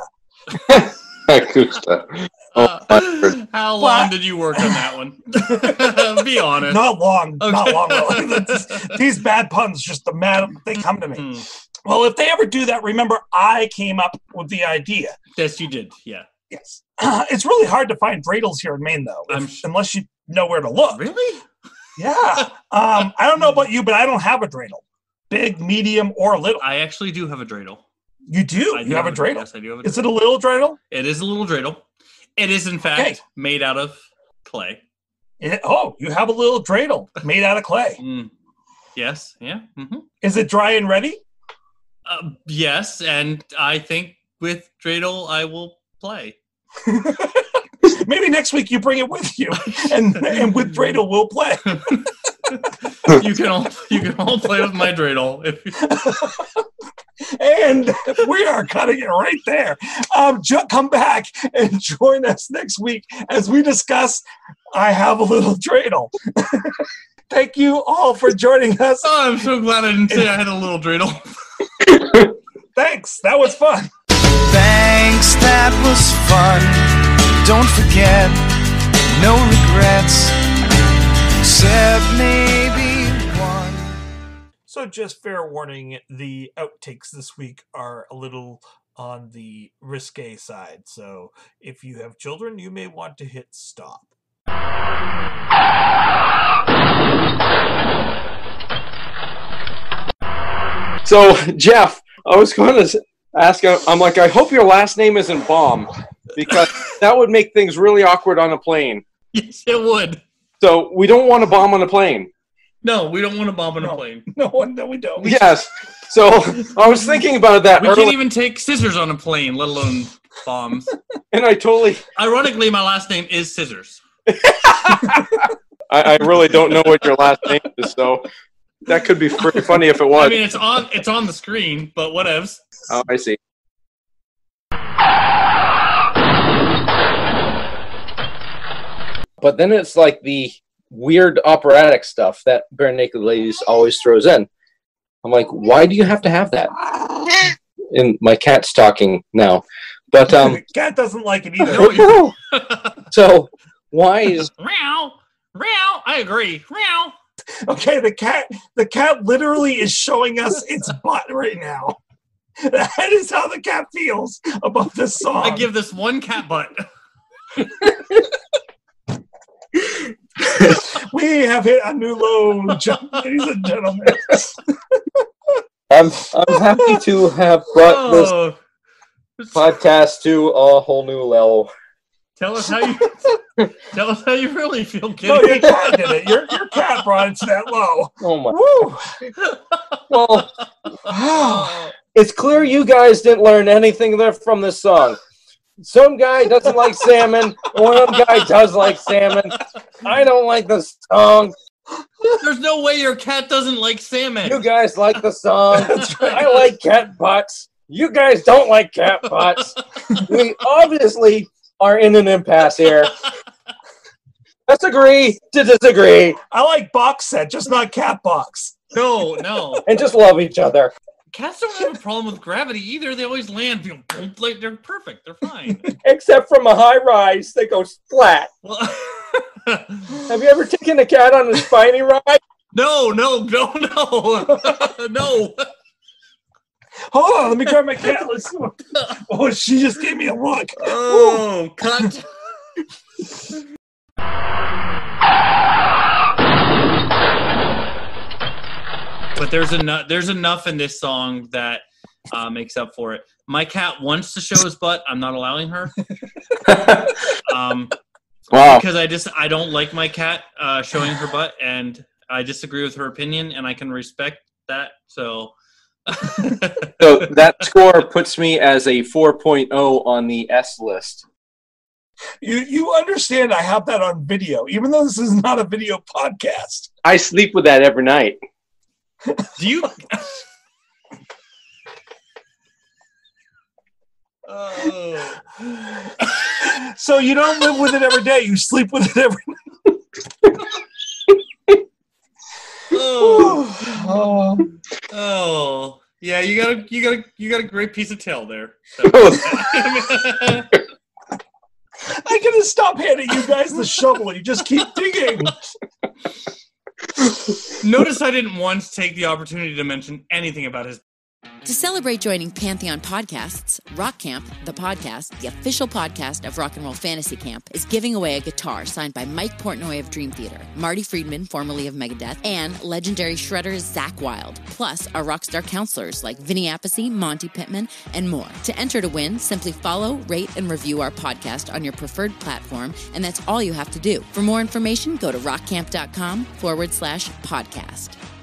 Augusta. Uh, how long did you work on that one? Be honest. Not long. Okay. Not long. Really. These bad puns, just the mad, they come to me. Mm. Well, if they ever do that, remember, I came up with the idea. Yes, you did. Yeah. Yes. Uh, it's really hard to find dreidels here in Maine, though, if, sh- unless you know where to look. Really? Yeah. Um, I don't know about you, but I don't have a dreidel. Big, medium, or little. I actually do have a dreidel. You do? I You do have a dreidel? Yes, I do have a Is it a little dreidel? It is a little dreidel. It is, in fact, Okay. made out of clay. It, oh, you have a little dreidel made out of clay. Mm. Yes, yeah. Mm-hmm. Is it dry and ready? Uh, yes, and I think with dreidel I will play. Maybe next week you bring it with you, and and with dreidel we'll play. you can all you can all play with my dreidel. If And we are cutting it right there. Um, ju- come back and join us next week as we discuss I Have a Little Dreidel. Thank you all for joining us. Oh, I'm so glad I didn't say I had a little dreidel. Thanks. That was fun. Thanks, that was fun. Don't forget, no regrets, except maybe one. So just fair warning, the outtakes this week are a little on the risque side. So if you have children, you may want to hit stop. So, Jeff, I was going to ask, I'm like, I hope your last name isn't Baum, because that would make things really awkward on a plane. Yes, it would. So, we don't want a bomb on a plane. No, we don't want to bomb on no, a plane. No, no, we don't. Yes. So, I was thinking about that We earlier, can't even take scissors on a plane, let alone bombs. and I totally... Ironically, my last name is Scissors. I, I really don't know what your last name is, so that could be pretty funny if it was. I mean, it's on it's on the screen, but whatevs. Oh, I see. But then it's like the weird operatic stuff that Bare Naked Ladies always throws in. I'm like, why do you have to have that? And my cat's talking now. But um The cat doesn't like it either. so why is Meow, meow. I agree. Meow. Okay, the cat the cat literally is showing us its butt right now. That is how the cat feels about this song. I give this one cat butt. We have hit a new low, ladies and gentlemen. I'm I'm happy to have brought Oh, this podcast to a whole new level. tell us how you tell us how you really feel, kid. No, your cat did it. Your, your cat brought it to that low. Oh my Woo! well Oh. it's clear you guys didn't learn anything there from this song. Some guy doesn't like salmon, one guy does like salmon. I don't like the song. There's no way your cat doesn't like salmon. You guys like the song. I like cat butts. You guys don't like cat butts. We obviously are in an impasse here. Let's agree to disagree I like box set, just not cat box. No, no. and just love each other. Cats don't have a problem with gravity either. They always land. You know, like they're perfect. They're fine. Except from a high rise, they go flat. Well, Have you ever taken a cat on a spiny ride? no, no, no, no, no. Hold on, let me grab my cat. Let's see what. Oh, she just gave me a look. Oh, cut. But there's enough. There's enough in this song that uh, makes up for it. My cat wants to show his butt. I'm not allowing her. um, Wow. Because I just I don't like my cat uh, showing her butt, and I disagree with her opinion, and I can respect that. So. So that score puts me as a four point oh on the S list. You you understand I have that on video, even though this is not a video podcast. I sleep with that every night. Do you? Oh. So you don't live with it every day, you sleep with it every night. Oh. Oh. Oh. Yeah, you got a you got a you got a great piece of tail there. I gotta stop handing you guys the shovel. You just keep digging. Notice I didn't once take the opportunity to mention anything about his. To celebrate joining Pantheon Podcasts, Rock Camp, the podcast, the official podcast of Rock and Roll Fantasy Camp, is giving away a guitar signed by Mike Portnoy of Dream Theater, Marty Friedman, formerly of Megadeth, and legendary shredder Zakk Wylde, plus our rockstar counselors like Vinny Appice, Monty Pittman, and more. To enter to win, simply follow, rate, and review our podcast on your preferred platform, and that's all you have to do. For more information, go to rockcamp.com forward slash podcast.